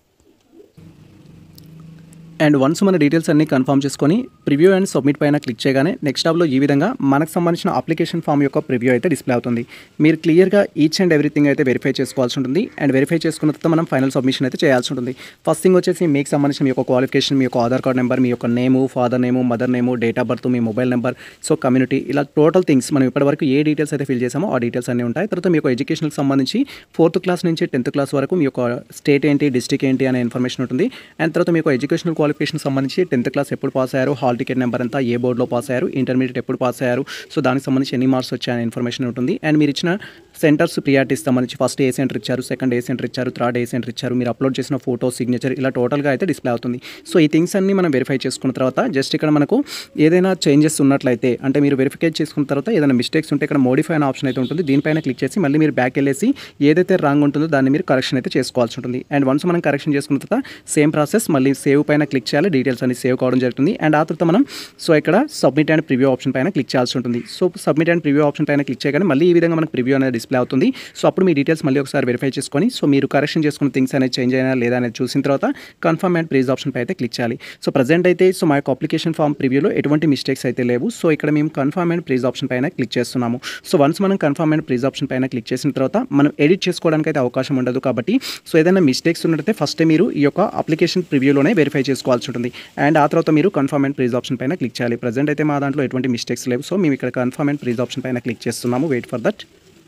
[SPEAKER 1] అండ్ వన్స్ మన డీటెయిల్స్ అన్ని కన్ఫర్మ్ చేసుకొని ప్రివ్యూ అండ్ సబ్మిట్ పైన క్లిక్ చేయగానే నెక్స్ట్ టాబ్లో ఈ విధంగా మనకు సంబంధించిన అప్లికేషన్ ఫామ్ యొక్క ప్రివ్యూ అయితే డిస్ప్లే అవుతుంది. మీరు క్లియర్గా ఈచ్ అండ్ ఎవ్రీథింగ్ అయితే వెరిఫై చేసుకోవాల్సి ఉంటుంది. అండ్ వెరిఫై చేసుకున్న తర్వాత మనం ఫైనల్ సబ్మిషన్ అయితే చేయాల్సి ఉంటుంది. ఫస్ట్ థింగ్ వచ్చేసి మీకు సంబంధించిన మీ యొక్క క్వాలిఫికేషన్, మీ యొక్క ఆధార్ కార్డ్ నెంబర్, మీ యొక్క name, father name, mother name, date of birth, మీ మొబైల్ నెంబర్, సో కమ్యూనిటీ, ఇలా టోటల్ థింగ్స్ మనం ఇప్పటివరకు ఏ డీటెయిల్స్ అయితే ఫిల్ చేసామో ఆ డీటెయిల్స్ అన్నీ ఉంటాయి. తర్వాత మీ యొక్క ఎడ్యుకేషన్కి సంబంధించి ఫోర్త్ క్లాస్ నుంచి టెన్త్ క్లాస్ వరకు మీ యొక్క స్టేట్ ఏంటి, డిస్ట్రిక్ట్ ఏంటి అనే ఇన్ఫర్మేషన్ ఉంటుంది. అండ్ తర్వాత మీ యొక్క ఎడ్యుకేషనల్ క్వాలిఫికేషన్ సంబంధించి టెన్త్ క్లాస్ ఎప్పుడు పాస్ అయ్యారు, హాల్ టికెట్ నెంబర్ ఎంత, ఏ బోర్డులో పాస్ అయ్యారు, ఇంటర్మీడియట్ ఎప్పుడు పాస్ అయ్యారు, సో దానికి సంబంధించి ఎన్ని మార్క్స్ వచ్చాయనే ఇన్ఫర్మేషన్ ఉంటుంది. అండ్ మీరు ఇచ్చిన సెంటర్స్ ప్రియారిటీస్ సంబంధించి ఫస్ట్ ఏ సెంటర్ ఇచ్చారు, సెకండ్ ఏ సెంటర్ ఇచ్చారు, థర్డ్ ఏ సెంటర్ ఇచ్చారు, మీరు అప్లోడ్ చేసిన ఫోటో, సిగ్నేచర్, ఇలా టోటల్గా అయితే డిస్ప్లే అవుతుంది. సో ఈ థింగ్స్ అన్ని మనం వెరిఫై చేసుకున్న తర్వాత జస్ట్ ఇక్కడ మనకు ఏదైనా చేంజెస్ ఉన్నట్లయితే అంటే మీరు వెరిఫై చేసుకున్న తర్వాత ఏదైనా మిస్టేక్స్ ఉంటే ఇక్కడ మోడిఫై అనే ఆప్షన్ అయితే ఉంటుంది. దీనిపైన క్లిక్ చేసి మళ్ళీ మీరు బ్యాక్ వెళ్ళేసి ఏదైతే రాంగ్ ఉంటుందో దాన్ని మీరు కరెక్షన్ అయితే చేసుకోవాల్సి ఉంటుంది. అండ్ వన్స్ మనం కరెక్షన్ చేసుకున్న తర్వాత సేమ్ ప్రాసెస్ మళ్ళీ సేవ్ పైన క్లిక్ చేయాలి. డీటెయిల్స్ అన్ని సేవ్ కావడం జరుగుతుంది. అండ్ ఆ తర్వాత మనం సో ఇక్కడ సబ్మిట్ అండ్ ప్రివ్యూ ఆప్షన్ పైన క్లిక్ చేయాల్సి ఉంటుంది. So submit and preview option పైన క్లిక్ చేయగానే మళ్ళీ ఈ విధంగా మనకు ప్రివ్యూ అనేది డిస్ప్లే అవుతుంది. సో అప్పుడు మీ డీటెయిల్స్ మళ్ళీ ఒకసారి వెరిఫై చేసుకొని సో మీరు కరెక్షన్ చేసుకున్న థింగ్స్ అనేది చేంజ్ అయినా లేదా అనేది చూసిన తర్వాత కన్ఫర్మ్ అండ్ ప్రైజ్ ఆప్షన్ పై అయితే క్లిక్ చేయాలి. సో ప్రజెంట్ అయితే సో మా యొక్క అప్లికేషన్ ఫామ్ ప్రివ్యూలో ఎటువంటి మిస్టేక్స్ అయితే లేవు. సో ఇక్కడ మేము కన్ఫర్మ్ అండ్ ప్రైజ్ ఆప్షన్ పైన క్లిక్ చేస్తున్నాము. సో వన్స్ మనం కన్ఫర్మ్ అండ్ ప్రైజ్ ఆప్షన్ పైన క్లిక్ చేసిన తర్వాత మనం ఎడిట్ చేసుకోవడానికి అయితే అవకాశం ఉండదు. కాబట్టి సో ఏదైనా మిస్టేక్స్ ఉన్నట్టయితే ఫస్ట్ మీరు ఈ యొక్క అప్లికేషన్ ప్రివ్యూలోనే వెరిఫై చేసుకోవాల్సి ఉంటుంది. అండ్ ఆ తర్వాత మీరు కన్ఫర్మ్ అండ్ ప్రైజ్ ఆప్షన్ పైన క్లిక్ చేయాలి. ప్రజెంట్ అయితే మా దాంట్లో ఎటువంటి మిస్టేక్స్ లేవు. సో మేము ఇక్కడ కన్ఫర్మ్ అండ్ ప్రైజ్ ఆప్షన్ పైన క్లిక్ చేస్తున్నాము. Wait for that.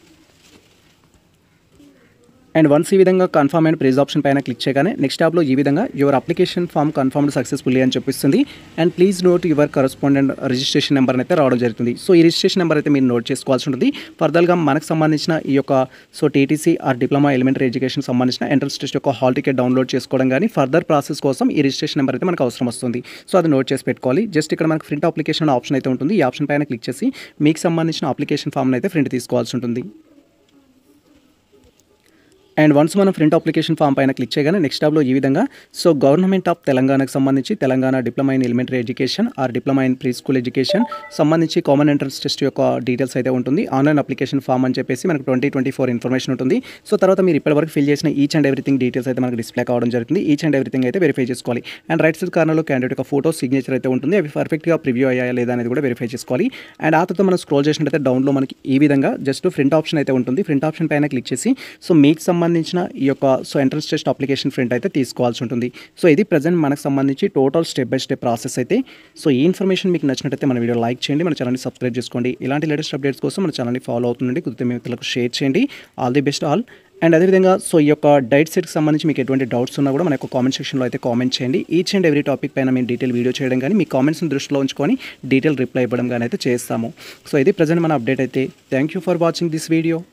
[SPEAKER 1] And once ఈ విధంగా కన్ఫర్మ్ అండ్ ప్రైజ్ ఆప్షన్ పైన క్లిక్ చేయగానే నెక్స్ట్ టాబ్లో ఈ విధంగా your application form confirmed successfully అని చూపిస్తుంది. And please note your correspondent registration number అయితే రావడం జరుగుతుంది. సో ఈ రిజిస్ట్రేషన్ నెంబర్ అయితే మీరు నోట్ చేసుకోవాల్సి ఉంటుంది. ఫర్దర్గా మనకు సంబంధించిన ఈ యొక్క so TTC or diploma elementary education సంబంధించిన ఎంట్రన్స్ టెస్ట్ యొక్క హాల్ టికెట్ డౌన్లోడ్ చేసుకోవడం కానీ ఫర్దర్ ప్రాసెస్ కోసం ఈ రిజిస్ట్రేషన్ నెంబర్ అయితే మనకు అవసరం వస్తుంది. సో అది నోట్ చేసి పెట్టుకోవాలి. జస్ట్ ఇక్కడ మనకు ప్రింట్ అప్లికేషన్ ఆప్షన్ అయితే ఉంటుంది. ఈ ఆప్షన్ పైన క్లిక్ చేసి మీకు సంబంధించిన అప్లికేషన్ ఫామ్ని అయితే ప్రింట్ తీసుకోవాల్సి ఉంటుంది. అండ్ వన్స్ మనం ఫ్రంట్ అప్లికేషన్ ఫామ్ పైన క్లిక్ చేయగానే నెక్స్ట్ టాబ్లో ఈ విధంగా సో గవర్నమెంట్ ఆఫ్ తెలంగాణకు సంబంధించి Telangana diploma in elementary education or diploma in pre school education సంబంధించి కామన్ ఎంట్రన్స్ టెస్ట్ యొక్క డీటెయిల్స్ అయితే ఉంటుంది. ఆన్లైన్ అప్లికేషన్ ఫామ్ అని చెప్పేసి మనకు ట్వంటీ ట్వంటీ ఫోర్ ఇన్ఫర్మేషన్ ఉంటుంది. సో తర్వాత మీరు ఇప్పటివరకు ఫిల్ చేసిన ఈచ్ అండ్ ఎవ్రీథింగ్ డీటెయిల్స్ అయితే మనకు డిస్ప్లే కావడం జరుగుతుంది. ఈచ్ అండ్ ఎవ్రీథింగ్ అయితే వెరిఫై చేసుకోవాలి. అండ్ రైట్ సైడ్ కార్నర్లో క్యాండిడేట్ యొక్క ఫోటో సిగ్నేచర్ అయితే ఉంటుంది. అవి పర్ఫెక్ట్గా ప్రివ్యూ అయ్యాయా లేదా అనేది కూడా వెరిఫై చేసుకోవాలి. అండ్ ఆ తర్వాత మనం స్క్రోల్ చేసినట్టయితే డౌన్లో మనకి ఈ విధంగా జస్ట్ ఫ్రంట్ ఆప్షన్ అయితే ఉంటుంది. ఫ్రంట్ ఆప్షన్ పైన క్లిక్ చేసి సో మీకు సంబంధించిన ఈ యొక్క so entrance test application print అయితే తీసుకోవాల్సి ఉంటుంది. సో ఇది ప్రజెంట్ మనకు సంబంధించి total step by step process అయితే. సో ఈ ఇన్ఫర్మేషన్ మీకు నచ్చినట్టయితే మన వీడియో లైక్ చేయండి, మన ఛానల్ని సబ్స్క్రైబ్ చేసుకోండి. ఇలాంటి లేటెస్ట్ అప్డేట్స్ కోసం మన ఛానల్ని ఫాలో అవుతుండండి. కుదిరితే మీ మిత్రులకు షేర్ చేయండి. All the best all. And అదేవిధంగా సో ఈ యొక్క డైట్ సెట్కి సంబంధించి మీకు ఎటువంటి డౌట్స్ ఉన్నా కూడా మన యొక్క కామెంట్ సెక్షన్లో అయితే కామెంట్ చేయండి. ఈచ్ అండ్ ఎవ్రీ టాపిక్ పైన మేము డీటెయిల్ వీడియో చేయడం కానీ మీ కామెంట్స్ని దృష్టిలో ఉంచుకొని డీటెయిల్ రిప్లై ఇవ్వడం కానీ అయితే చేస్తాము. సో ఇది ప్రజెంట్ మన అప్డేట్ అయితే. Thank you for watching this video.